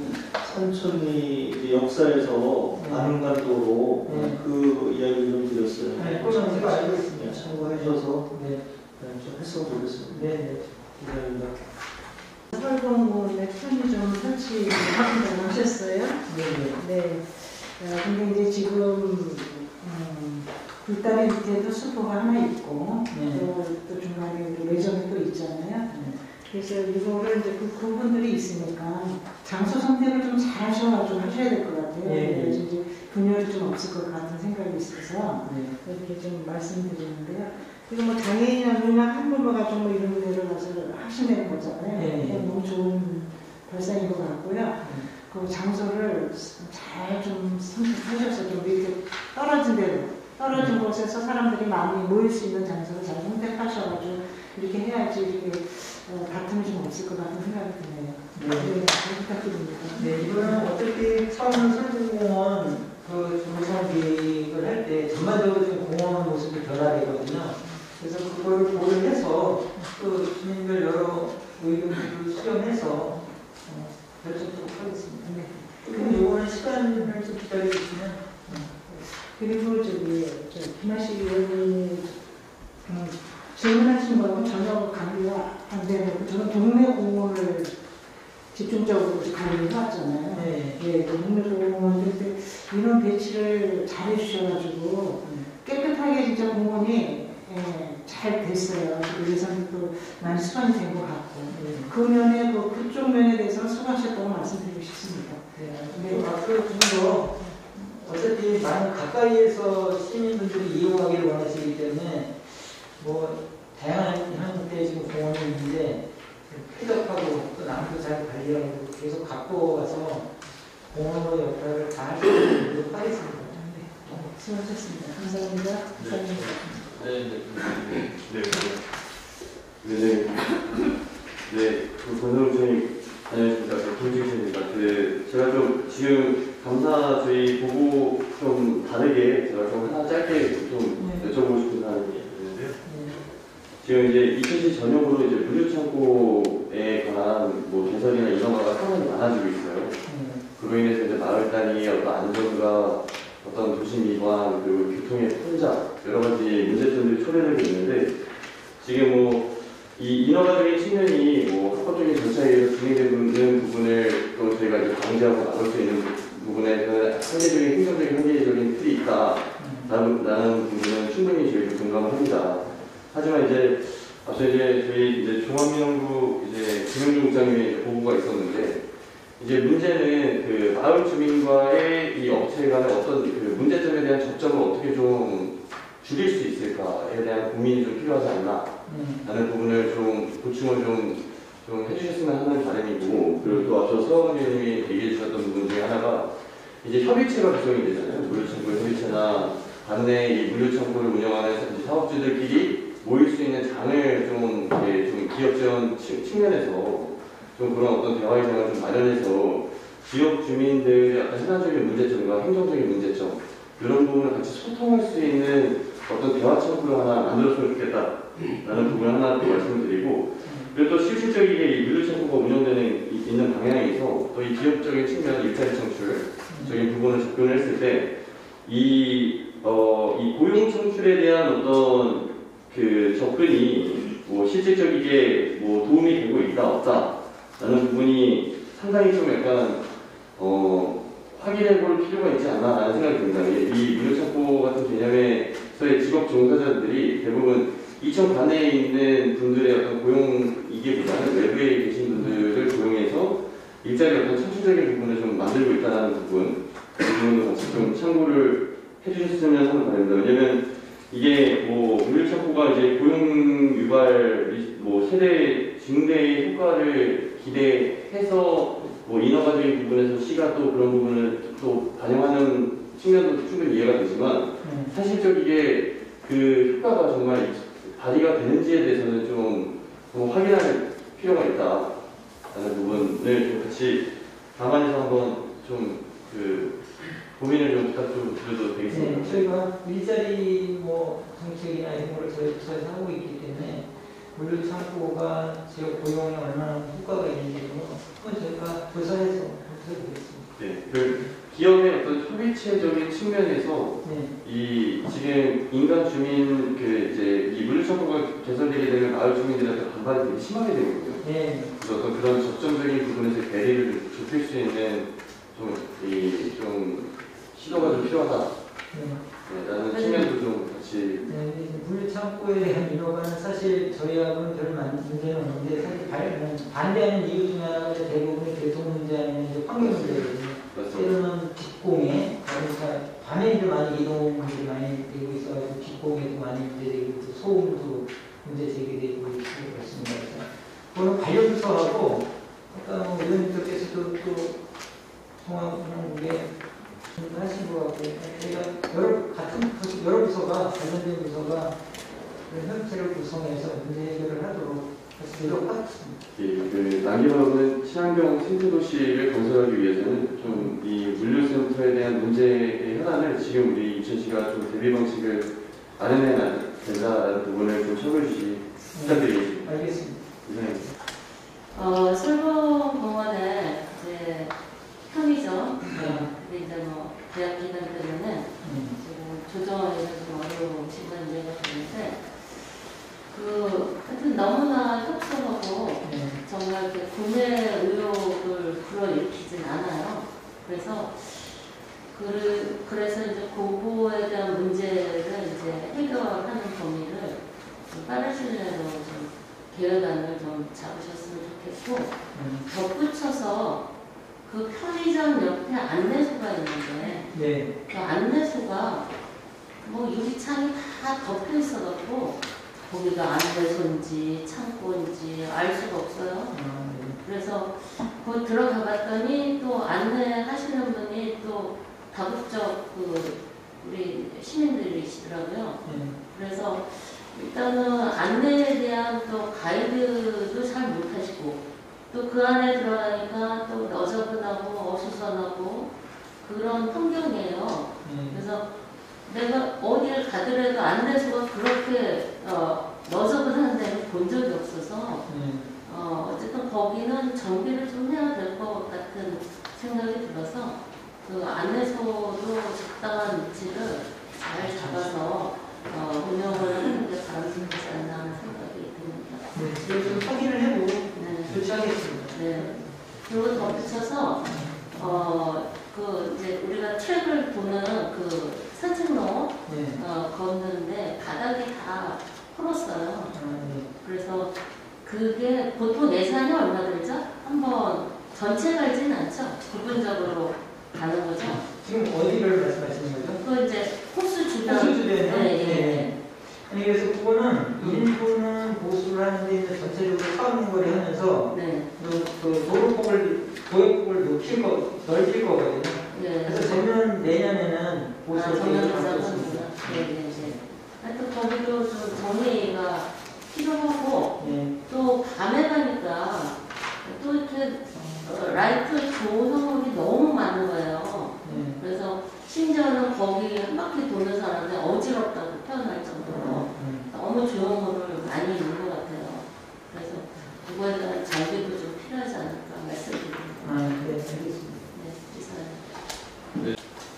Speaker 4: 산천리 이제 역사에서
Speaker 6: 네.
Speaker 4: 가능간도로
Speaker 6: 네.
Speaker 4: 그 이야기를 좀 드렸어요.
Speaker 6: 네, 그건 제가 알고 있습니다.
Speaker 4: 네, 참고하셔서
Speaker 6: 네,
Speaker 4: 네, 좀 했으면 좋겠습니다.
Speaker 6: 네, 네.
Speaker 4: 감사합니다.
Speaker 3: 설공원에 편의점 설치 하셨어요?
Speaker 6: 네, 네.
Speaker 3: 네. 어, 근데 이제 지금 음, 굴다리 밑에도 수도가 하나 있고
Speaker 6: 네.
Speaker 3: 또, 또 중간에 우리 매점이 또 있잖아요.
Speaker 6: 네.
Speaker 3: 그래서 이거를 이제 그 그분들이 있으니까 장소 선택을 좀 잘 하셔가지고 하셔야 될 것 같아요.
Speaker 6: 네.
Speaker 3: 그래서 이제 분열이 좀 없을 것 같은 생각이 있어서
Speaker 6: 네.
Speaker 3: 이렇게 좀 말씀드리는데요. 그리고 뭐 장애인이나 한부모가 좀 뭐 이런 데를 가서 하시는 거잖아요.
Speaker 6: 네.
Speaker 3: 그게 너무 좋은 발상인 것 같고요. 그 장소를 잘 좀 선택하셔서 좀 이렇게 떨어진 데로 떨어진 곳에서 사람들이 많이 모일 수 있는 장소를 잘 선택하셔가지고 이렇게 해야지 이렇게 어, 다툼이 좀 없을 것 같은 생각이 드네요.
Speaker 6: 네.
Speaker 3: 네, 잘 부탁드립니다.
Speaker 6: 네, 이거는 어차피 처음 설국공원 그 조성 계획을 할 때 전반적으로 지금 공원 모습이 변화되거든요. 그래서 그걸 고려해서 또 주민들 여러 의견들을 수렴해서 어, 결정토록 하겠습니다.
Speaker 3: 네.
Speaker 6: 그럼 요거는 시간을 좀 기다려주시면
Speaker 3: 그리고 저기 저 김하식 의원이 음, 질문하신 거하고 전혀 관계가 안 되고 저는 동네 공원을 집중적으로 관리해 왔잖아요.
Speaker 6: 네.
Speaker 3: 예, 그 동네 공원인데 이런 배치를 잘 해주셔가지고 깨끗하게 진짜 공원이 예, 잘 됐어요. 그 예산도 많이 수반이 된 것 같고
Speaker 6: 네.
Speaker 3: 그 면에 그 그쪽 면에 대해서 수고하셨다고 말씀드리고 싶습니다.
Speaker 6: 네.
Speaker 3: 네.
Speaker 6: 앞으로 좀 더 어차피 많은 가까이에서 시민분들이 이용하기를 원하시기 때문에 뭐 다양한 형태의 지금 공원이 있는데 쾌적하고 또 나무도 잘 관리하고 계속 갖고 와서 공원의 역할을 다 할 수 있도록 하겠습니다.
Speaker 3: 네, 수고하셨습니다. 감사합니다. 감사합니다.
Speaker 1: 네, 네.
Speaker 7: 네, 네, 네, 네, 그 권성준이 안녕하십니까, 그 김진식입니다. 그 제가 좀 지금 감사 저희 보고 좀 다르게 제가 좀 하나 짧게 좀
Speaker 6: 네.
Speaker 7: 여쭤보고 싶은 사항이 있는데요.
Speaker 6: 네.
Speaker 7: 지금 이제 이천시 전역으로 이제 물류창고에 관한 뭐 개설이나 인허가가 상당히 많아지고 있어요.
Speaker 6: 네.
Speaker 7: 그로 인해서 이제 마을 단위 어떤 안전과 어떤 도시 미관 그리고 교통의 혼잡 여러 가지 문제점들이 초래되고 있는데 지금 뭐 이 인허가적인 측면이 뭐 합법적인 절차에 의해서 진행되는 부분을 또 저희가 이제 방지하고 막을 수 있는 부분에서는 한계적인 행정적인 한계적인 틀이 있다라는 라는 부분은 충분히 저희도 공감을 합니다. 하지만 이제 앞서 이제 저희 이제 종합민원국 이제 김영준 국장님의 이제 보고가 있었는데 이제 문제는 그 마을 주민과의 이 업체 간의 어떤 그 문제점에 대한 접점을 어떻게 좀 줄일 수 있을까에 대한 고민이 좀 필요하지 않나 라는 부분을 좀 보충을 좀, 좀 해주셨으면 하는 바람이고, 그리고 또 앞서 서원 의원님이 얘기해 주셨던 부분 중에 하나가 이제 협의체가 구성이 되잖아요. 물류창고 협의체나 관내 이 물류창고를 운영하는 사업주들끼리 모일 수 있는 장을 좀, 이렇게 좀 기업 지원 측면에서 좀 그런 어떤 대화의 장을 좀 마련해서 지역 주민들의 어떤 현안적인 문제점과 행정적인 문제점 이런 부분을 같이 소통할 수 있는 어떤 대화 창구를 하나 만들었으면 좋겠다라는 부분을 하나 또 말씀을 드리고, 그리고 또 실질적이게 이 물류창고가 운영되는 이- 있는 방향에서 또 이 기업적인 측면 일자리 창출적인 부분을 접근을 했을 때 이 어, 이 고용 창출에 대한 어떤 그 접근이 뭐 실질적이게 뭐 도움이 되고 있다 없다라는 부분이 상당히 좀 약간 어, 확인해 볼 필요가 있지 않나라는 생각이 듭니다. 이 물류창고 같은 개념에서의 직업 종사자들이 대부분 이천 관내에 있는 분들의 어떤 고용이기보다는 외부에 계신 분들을 고용해서 일자리 어떤 창출적인 부분을 좀 만들고 있다는 부분, 그 부분도 같이 좀 참고를 해주셨으면 하는 바람입니다. 왜냐면 이게 뭐 물류창고가 이제 고용 유발 뭐 세대 증대의 효과를 기대해서 뭐 인허가적인 부분에서 시가 또 그런 부분을 또 반영하는 측면도 충분히 이해가 되지만 사실적이게 그 효과가 정말 발휘가 되는지에 대해서는 좀, 좀 확인할 필요가 있다라는 부분을 좀 같이 감안해서 한번 좀 그 고민을 좀 부탁 좀 드려도 되겠습니다.
Speaker 6: 네, 저희가 일자리 뭐 정책이나 이런 거를 저희 부서에서 하고 있기 때문에 물류창고가 지역 고용에 얼마나 효과가 있는지 그건 저희가 부서에서 살펴보겠습니다.
Speaker 7: 네, 그 기업의 어떤 협의체적인 측면에서
Speaker 6: 네.
Speaker 7: 이 지금 인간 주민 그 이제 이 물류창고가 개설되게 되면 마을 주민들한테 반발이 되게 심하게 되거든요.
Speaker 6: 네.
Speaker 7: 그래서 어떤 그런 접점적인 부분에서 배려를 좀 좁힐 수 있는 좀 이 좀 시도가 좀 필요하다.
Speaker 6: 네.
Speaker 7: 라는 측면도 좀 같이.
Speaker 6: 네, 이제 물류창고에 대한 인허가는 사실 저희하고는 별 만- 문제는 없는데 사실 발- 반대하는 이유 중에 하나가 대부분 교통 문제 아니면 이제 환경 문제거든요.
Speaker 7: 맞습니다.
Speaker 6: 때로는 뒷공에 그러니까 밤에 이제 많이 이동들이 많이 되고 있어가지고 뒷공에도 많이 문제되고 또 소음도 문제 제기되고 있고 그렇습니다. 그래서 그거는 관련부서하고 아까 뭐 의원님들께서도 또 통합하는 하신 것 같고 저희가 여러 같은 부서, 여러 부서가 관련된 부서가 그 협체를 구성해서 문제 해결을 하도록 해서 노력하겠습니다.
Speaker 7: 이, 그 남기바로는 친환경 생태도시를 건설하기 위해서는 좀 이 물류센터에 대한 문제의 현안을 지금 우리 유천시가 좀 대비 방식을 마련해야 된다는 부분을 좀 참고해 주시 부탁드리겠습니다.
Speaker 6: 알겠습니다.
Speaker 7: 이상입니다.
Speaker 5: 어, 설봉공원에 이제 편의점,
Speaker 6: 네.
Speaker 5: 근데 이제 뭐 계약 기간 때문에
Speaker 6: 음.
Speaker 5: 지금 조정하기가 좀 어려운 시간대가 되는데, 그 하여튼 너무나 협소하고
Speaker 6: 네.
Speaker 5: 정말 이렇게 구매 의욕을 불어일으키진 않아요. 그래서 그, 그래서 이제 그거에 대한 문제를 이제 해결하는 범위를 좀 빠른 시일 내로 좀 계획안을 좀 잡으셨으면 좋겠고,
Speaker 6: 음.
Speaker 5: 덧붙여서 그 편의점 옆에 안내소가 있는데
Speaker 6: 네.
Speaker 5: 그 안내소가 뭐 유리창이 다 덮여 있어갖고 거기가 안내소인지 창고인지 알 수가 없어요.
Speaker 6: 아, 네.
Speaker 5: 그래서 그 들어가 봤더니 또 안내하시는 분이 또 다국적 그 우리 시민들이시더라고요.
Speaker 6: 네.
Speaker 5: 그래서 일단은 안내에 대한 또 가이드도 잘 못하시고 또 그 안에 들어가니까 또 너저분하고 어수선하고 그런 풍경이에요.
Speaker 6: 네.
Speaker 5: 그래서 내가 어디를 가더라도 안내소가 그렇게 어, 너저분한 데는 본 적이 없어서
Speaker 6: 네.
Speaker 5: 어, 어쨌든 거기는 정비를 좀 해야 될 것 같은 생각이 들어서 그 안내소도 적당한 위치를 잘 잡아서 어, 운영을 하는 게 바람직하지 않나 하는 생각이 듭니다.
Speaker 6: 네. 저희 좀 확인을 해보고
Speaker 5: 네.
Speaker 6: 조치하겠습니다.
Speaker 5: 네. 그리고 덧붙여서 어, 그 이제 우리가 트랙을 도는 그 산책로
Speaker 6: 네.
Speaker 5: 어, 걷는데 바닥이 다 풀었어요.
Speaker 6: 아, 네.
Speaker 5: 그래서 그게 보통 예산이 얼마 들죠? 한번 전체 갈진 않죠. 부분적으로 가는 거죠.
Speaker 6: 지금 어디를 말씀하시는 거죠?
Speaker 5: 그 이제 호수 주변.
Speaker 6: 호수 주변이요?
Speaker 5: 네, 예, 예.
Speaker 6: 아니 그래서 그거는 일부는 보수를 하는데 이제 전체적으로 사업거리 하면서
Speaker 5: 네.
Speaker 6: 그, 그 도로폭을 도로폭을 높일 거 넓힐 거거든요.
Speaker 5: 네.
Speaker 6: 그래서 저는 내년에는
Speaker 5: 아,
Speaker 6: 보수를
Speaker 5: 정면
Speaker 6: 계획을
Speaker 5: 부산
Speaker 6: 갖고 있습니다.
Speaker 5: 하는구나. 네, 네, 네. 하여튼 거기도 좀 정리가 필요하고
Speaker 6: 네.
Speaker 5: 또 밤에 가니까 또 이렇게 어, 라이트 조성물이 너무 많은 거예요.
Speaker 6: 네.
Speaker 5: 그래서 심지어는 거기 한 바퀴 도는 사람들 어지럽다고 표현할 정도로
Speaker 6: 음.
Speaker 5: 너무 조형물을 많이 있는 것 같아요. 그래서 그거에 대한 장비도 좀 필요하지 않을까 말씀드립니다.
Speaker 6: 아, 네, 알겠습니다.
Speaker 5: 네, 이사님.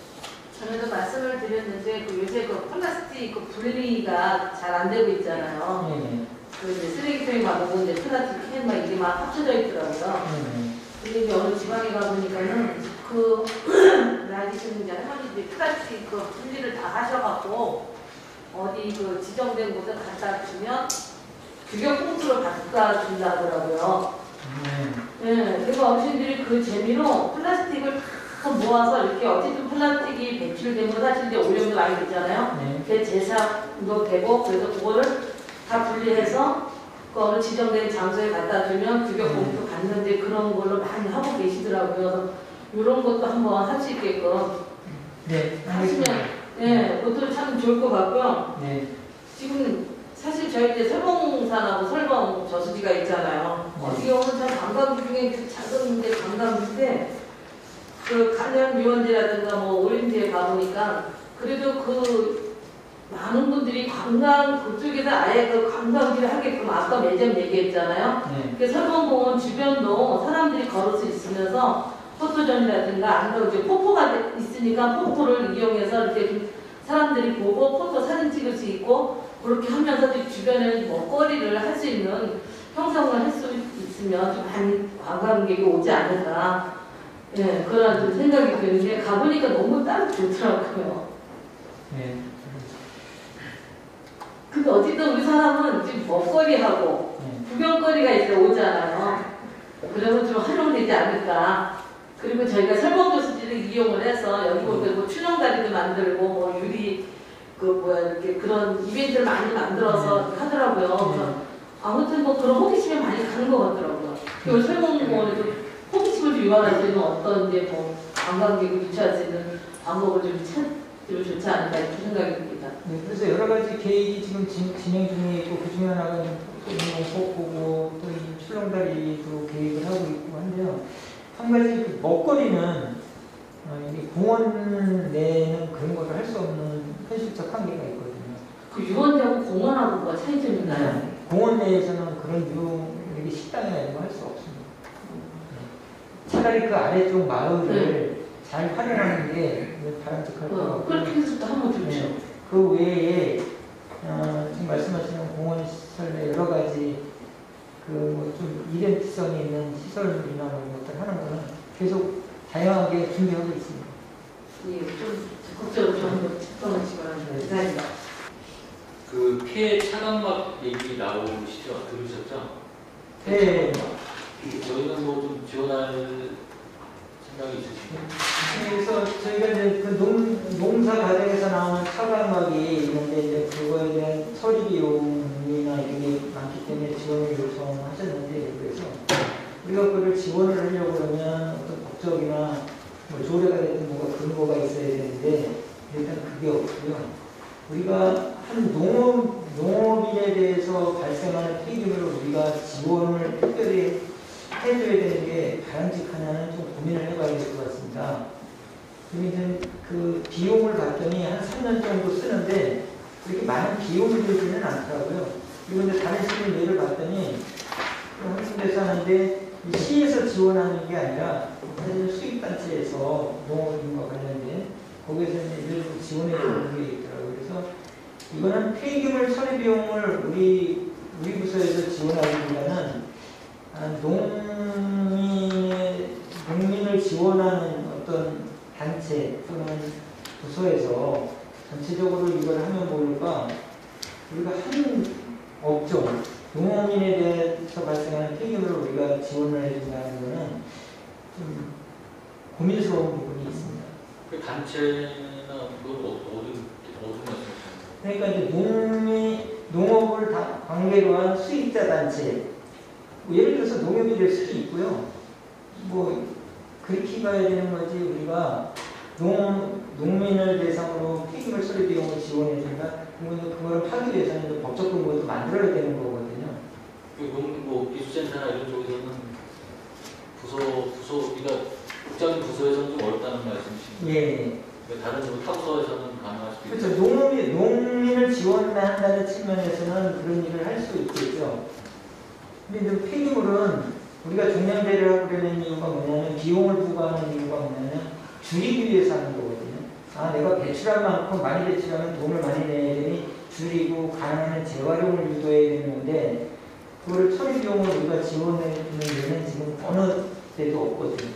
Speaker 8: 전에도 말씀을 드렸는데 그 요새 그 플라스틱 그 분리가 잘 안 되고 있잖아요.
Speaker 6: 네,
Speaker 8: 그 이제 쓰레기통에 가보고 이제 플라스틱 캔 막 이게 막 합쳐져 있더라고요.
Speaker 6: 네.
Speaker 8: 근데 이제 어느 지방에 가보니까는 그 나이드신 이제 할머니들이 플라스틱 그 분리를 다 하셔갖고 어디 그 지정된 곳에 갖다 주면 규격 봉투를 갖다 준다 하더라고요.
Speaker 6: 네.
Speaker 8: 네, 그래서 어르신들이 그 재미로 플라스틱을 다 모아서 이렇게 어쨌든 플라스틱이 배출된 거 사실 이제 오염도 많이 됐잖아요.
Speaker 6: 네.
Speaker 8: 그게 재사도 되고 그래서 그거를 다 분리해서 그 어느 지정된 장소에 갖다 두면 규격 봉투 받는데 그런 걸로 많이 하고 계시더라고요. 이런 것도 한번 할 수 있게끔
Speaker 6: 네,
Speaker 8: 하시면
Speaker 6: 알겠습니다.
Speaker 8: 예, 그것도 참 좋을 것 같고요.
Speaker 6: 네.
Speaker 8: 지금 사실 저희 이제 설봉산하고 설봉 저수지가 있잖아요.
Speaker 6: 네.
Speaker 8: 어떻게 보면 참 관광지 중에 그 작은 이제 관광지인데 그 가면 유원지라든가 뭐 오림지에 가보니까 그래도 그 많은 분들이 관광 그쪽에서 아예 그 관광지를 하게끔 아까 매점 얘기했잖아요.
Speaker 6: 네.
Speaker 8: 그 설봉공원 주변도 사람들이 걸을 수 있으면서 포토존이라든가 아니면 이제 폭포가 있으니까 폭포를 이용해서 이렇게 좀 사람들이 보고 포토 사진 찍을 수 있고 그렇게 하면서 주변에 먹거리를 할 수 있는 형성을 할 수 있으면 좀 많이 관광객이 오지 않을까. 예, 그런 좀 생각이 드는데 가보니까 너무 딱 좋더라고요.
Speaker 6: 네.
Speaker 8: 근데 어쨌든 우리 사람은 지금 먹거리하고
Speaker 6: 네.
Speaker 8: 구경거리가 이제 오잖아요. 그러면 좀 활용되지 않을까. 그리고 저희가 설봉교수지를 이용을 해서 여기 보면 뭐 출렁다리도 만들고 뭐 유리 그 뭐야 이렇게 그런 이벤트를 많이 만들어서 하더라고요. 그래서 아무튼 뭐 그런 호기심이 많이 가는 것 같더라고요. 그리고 설봉공원에도 호기심을 좀 유발할 수 있는 어떤 이제 뭐 관광객을 유치할 수 있는 방법을 좀 찾으면 좋지 않을까 이렇게 생각이 듭니다.
Speaker 6: 네, 그래서 여러 가지 계획이 지금 진, 진행 중에 있고 그 중에 하나가 폭포고 또 이 출렁다리도 계획을 하고 있고 한데요. 한 가지 그 먹거리는 어, 이 공원 내에는 그런 것을 할 수 없는 현실적 한계가 있거든요.
Speaker 8: 그 유원지하고 공원하고 뭐가 차이점이 있나요?
Speaker 6: 네. 공원 내에서는 그런 유흥 이렇게 식당이나 이런 거 할 수 없습니다. 네. 차라리 그 아래쪽 마을을
Speaker 8: 네.
Speaker 6: 잘 활용하는 게 바람직할 것
Speaker 8: 어,
Speaker 6: 같고
Speaker 8: 그렇게 해서 또 하면 좋죠.
Speaker 6: 네. 그 외에 어, 지금 말씀하시는 공원 시설 내 여러 가지 그 좀 이벤트성이 있는 시설이나 이런 것들 하는 거는 계속 다양하게 준비하고 있습니다.
Speaker 8: 예, 좀 적극적으로 좀 접근하시기 바랍니다. 감사합니다.
Speaker 1: 그 폐 차광막 얘기 나오시죠? 들으셨죠?
Speaker 6: 네.
Speaker 1: 저희는 뭐 좀 지원할 생각이 있으신가요?
Speaker 6: 그래서 저희가 이제 그 농, 농사 과정에서 나오는 차광막이 있는데 이제 그거에 대한 처리 비용이나 이런 게 많기 때문에 지원을 요청하셨는데 그래서 우리가 그걸 지원을 하려고 그러면 어떤 법적이나 뭐 조례가 됐든 뭐가 근거가 있어야 되는데 일단 그게 없고요. 우리가 한 농업, 농업인에 대해서 발생하는 폐기물을 우리가 지원을 특별히 해줘야 되는 게 바람직하냐는 좀 고민을 해봐야 될 것 같습니다. 그러면 그 비용을 봤더니 한 삼 년 정도 쓰는데 그렇게 많은 비용이 들지는 않더라고요. 그리고 이제 다른 시민 예를 봤더니 한 군데서 하는데 시에서 지원하는 게 아니라 사실 수입단체에서 농업인과 관련된 거기에서 이제 일부 지원해 주는 게 있더라고요. 그래서 이거는 폐기물 처리 비용을 우리 우리 부서에서 지원하기보다는 농민의, 농민을 지원하는 어떤 단체 또는 부서에서 전체적으로 이걸 하면 모를까 우리가 한 업종, 농민에 대해서 발생하는 폐기물을 우리가 지원을 해준다는 것은 고민스러운 부분이 있습니다.
Speaker 1: 그 단체나 그건 어- 어디 어디 말씀하시는
Speaker 6: 그러니까 이제 농민, 농업을 다 관계로 한 수입자 단체, 뭐 예를 들어서 농협이 될 수도 있고요. 뭐 그렇게 가야 되는 거지. 우리가 농, 농민을 대상으로 폐기물 처리 비용을 지원해 준다. 그러면 그거를 하기 위해서는 법적 근거도 만들어야 되는 거거든요.
Speaker 1: 그뭐 기술센터나 이런 쪽에서는 부서 부서 그러니까 국장님 부서에서는 좀 어렵다는 말씀이신가요?
Speaker 6: 예.
Speaker 1: 다른 뭐 타부서에서는 가능할 수도
Speaker 6: 그렇죠.
Speaker 1: 있죠.
Speaker 6: 농업이, 농민을 지원한다는 측면에서는 그런 일을 할 수 있겠죠. 근데 이제 폐기물은 우리가 종량제를 하려는 이유가 뭐냐면, 비용을 부과하는 이유가 뭐냐면 줄이기 위해서 하는 거거든요. 아, 내가 배출한 만큼 많이 배출하면 돈을 많이 내야 되니 줄이고 가능한 재활용을 유도해야 되는데, 그거를 처리 비용을 우리가 지원해 주는 데는 지금 어느 데도 없거든요.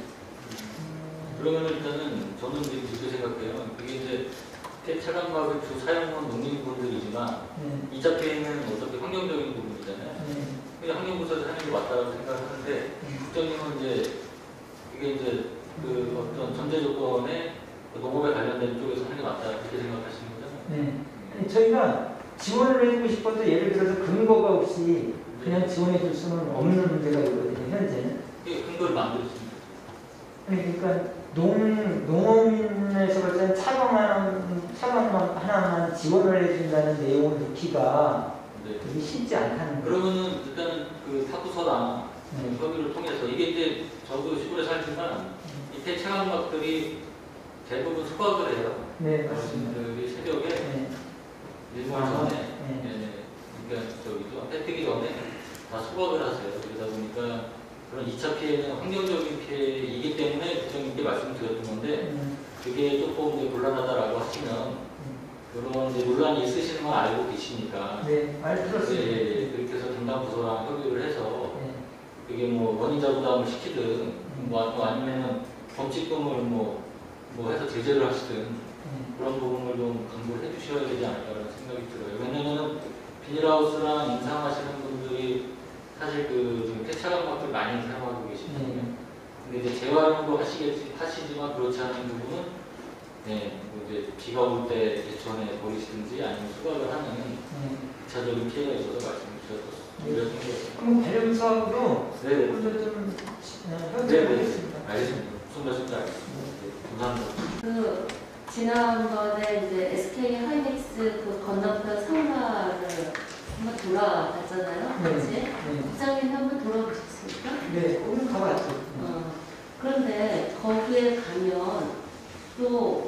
Speaker 1: 그러면 일단은 저는 이제 그렇게 생각해요. 그게 이제 폐차광막을 주 사용한 농민분들이지만
Speaker 6: 네.
Speaker 1: 이 잡혀있는 어차피 환경적인 부분이잖아요.
Speaker 6: 네.
Speaker 1: 그냥 환경부서에서 하는 게 맞다고 생각하는데 국장님은 이제 이게 이제 그 어떤 전제 조건에 농업에 관련된 쪽에서 하는 게 맞다 그렇게 생각하시는 거잖아요.
Speaker 6: 네. 아니, 저희가 지원을 해주고 싶어도 예를 들어서 근거가 없이 그냥 지원해 줄 수는 없는 문제가 있거든요, 현재는.
Speaker 1: 이게 근거를 만들었습니다.
Speaker 6: 아니, 그러니까 농, 농업인에서 볼 때는 차광 하나, 차광만 하나만 지원을 해준다는 내용을 넣기가
Speaker 1: 네.
Speaker 6: 그게 쉽지 않다는 거예요.
Speaker 1: 그러면은 일단은 그 타부서나
Speaker 6: 네.
Speaker 1: 협의를 통해서 이게 이제 저도 시골에 살지만 이 폐차광막들이 대부분 수확을 해요.
Speaker 6: 네, 맞습니다.
Speaker 1: 어르신들이 새벽에
Speaker 6: 네.
Speaker 1: 일몰
Speaker 6: 아,
Speaker 1: 전에
Speaker 6: 네.
Speaker 1: 네. 네. 그러니까 저기도 해 뜨기 전에 다 수확을 하세요. 그러다 보니까 그런 이 차 피해는 환경적인 피해이기 때문에 국장님께 말씀을 드렸던 건데
Speaker 6: 음,
Speaker 1: 그게 조금 이제 곤란하다라고 하시면 그런 이제 논란이 있으시는 건 알고 계시니까
Speaker 6: 네, 알 들었습니다.
Speaker 1: 네, 그렇게 해서 담당 부서랑 협의를 해서
Speaker 6: 네.
Speaker 1: 그게 뭐 원인자 부담을 시키든 뭐 아니면은 범칙금을 뭐, 뭐 해서 제재를 하시든
Speaker 6: 네.
Speaker 1: 그런 부분을 좀 강구를 해주셔야 되지 않을까라는 생각이 들어요. 왜냐면은 비닐하우스랑 임상하시는 분들이 사실 그 지금 폐차광막들 많이 사용하고 계시거든요.
Speaker 6: 네.
Speaker 1: 근데 이제 재활용도 하시겠지, 하시지만 그렇지 않은 부분은 네, 뭐 이제 비가 올 때 대천에 버리시든지 아니면 수박을 하는
Speaker 6: 네.
Speaker 1: 이차적인 피해가 있어서 말씀을 드렸던 거였습니다.
Speaker 6: 그럼 관련 사업으로
Speaker 1: 네,
Speaker 6: 먼저 좀
Speaker 1: 네,
Speaker 6: 협조하겠습니다.
Speaker 1: 네, 알겠습니다. 무슨 말씀인지 알겠습니다. 네, 감사합니다.
Speaker 5: 그 지난번에 이제 에스케이 하이닉스 그 건너편 상가를 한번 돌아갔잖아요.
Speaker 6: 네.
Speaker 5: 그렇지?
Speaker 6: 네.
Speaker 5: 국장님 한번 돌아보셨습니까?
Speaker 6: 네, 오늘 가봤죠.
Speaker 5: 어, 그런데 거기에 가면 또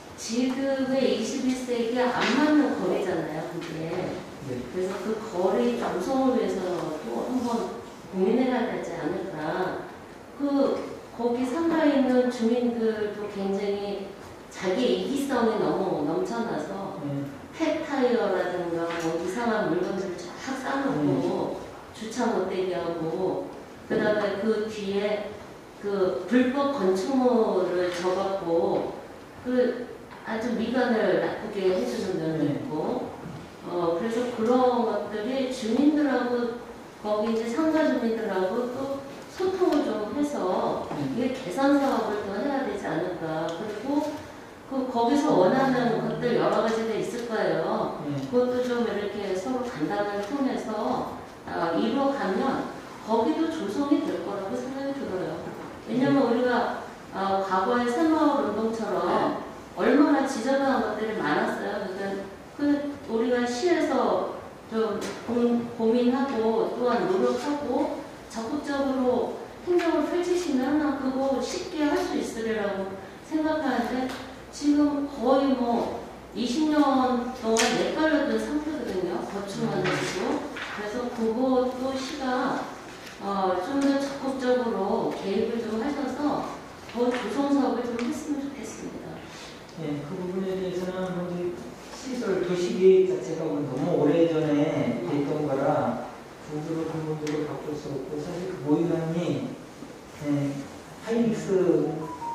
Speaker 5: 지금의 이십일 세기에 안 맞는 거리잖아요, 그게.
Speaker 6: 네.
Speaker 5: 그래서 그 거리 조성을 위해서 또 한번 고민해야 되지 않을까. 그 거기 상가에 있는 주민들도 굉장히 자기 이기성이 너무 넘쳐나서
Speaker 6: 네.
Speaker 5: 폐타이어라든가 뭐 이상한 물건들을 쫙 쌓아놓고 주차 못되게 하고 그 다음에 그 뒤에 그 불법 건축물을 접었고 그 아주 미관을 나쁘게 해주는 면도 있고 어 그래서 그런 것들이 주민들하고 거기 이제 상가 주민들하고 또 소통을 좀 해서 이게 개선 사업을 더 해야 되지 않을까. 그리고 그 거기서 원하는 것들 여러 가지가 있을 거예요.
Speaker 6: 네.
Speaker 5: 그것도 좀 이렇게 서로 간담을 통해서 아, 이루어가면 거기도 조성이 될 거라고 생각이 들어요. 왜냐면 우리가 어, 과거의 새마을 운동처럼 얼마나 지저분한 것들이 많았어요. 그러니까 그 우리가 시에서 좀 고, 고민하고 또한 노력하고 적극적으로 행정을 펼치시면 그거 쉽게 할 수 있으리라고 생각하는데 지금 거의 뭐 이십 년 동안 내깔려든 상태거든요. 거충만 해도. 그래서 그것도 시가 어, 좀 더 적극적으로 개입을 좀 하셔서 더 조성 사업을 좀 했으면 좋겠습니다.
Speaker 6: 네, 그 부분에 대해서는 먼저 시설 도시계획 자체가 너무 오래전에 됐던 거라 구조로 근본적으로 바꿀 수 없고 사실 그 모의관이 네, 하이닉스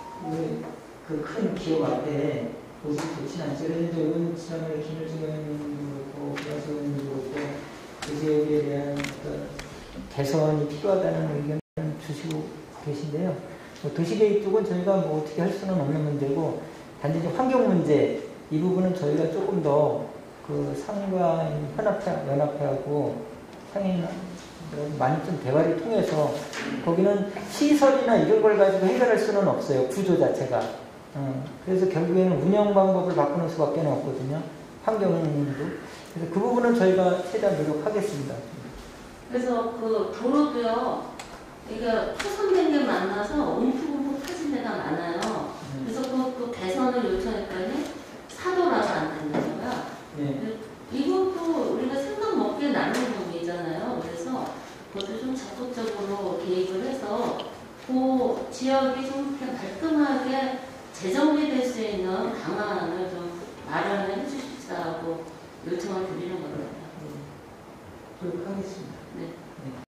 Speaker 6: 그 큰 기업 앞에 모습이 좋진 않죠. 그런데 이번 지난번에 김일중 의원님도 그렇고 김학수 의원님도 그렇고 그 지역에 대한 어떤 개선이 필요하다는 의견을 주시고 계신데요. 뭐 도시계획 쪽은 저희가 뭐 어떻게 할 수는 없는 문제고, 단지 이제 환경 문제, 이 부분은 저희가 조금 더 그 상관 현합회, 연합회하고 상인 많이 좀 대화를 통해서, 거기는 시설이나 이런 걸 가지고 해결할 수는 없어요. 구조 자체가. 어, 그래서 결국에는 운영 방법을 바꾸는 수밖에 없거든요. 환경도. 그래서 그 부분은 저희가 최대한 노력하겠습니다.
Speaker 5: 그래서 그 도로도요, 그러니까 토선된 게 많아서 움푹움푹 터진 데가 많아요. 그래서 그, 그 개선을 요청했더니 사도라고 안 되는 거야.
Speaker 6: 네.
Speaker 5: 이것도 우리가 생각 먹기에 남는 부분이잖아요. 그래서 그것도 좀 적극적으로 개입을 해서 그 지역이 좀 그냥 깔끔하게 재정비될 수 있는 방안을 좀 마련을 해주십사고 요청을 드리는 겁니다.
Speaker 3: 노력하겠습니다.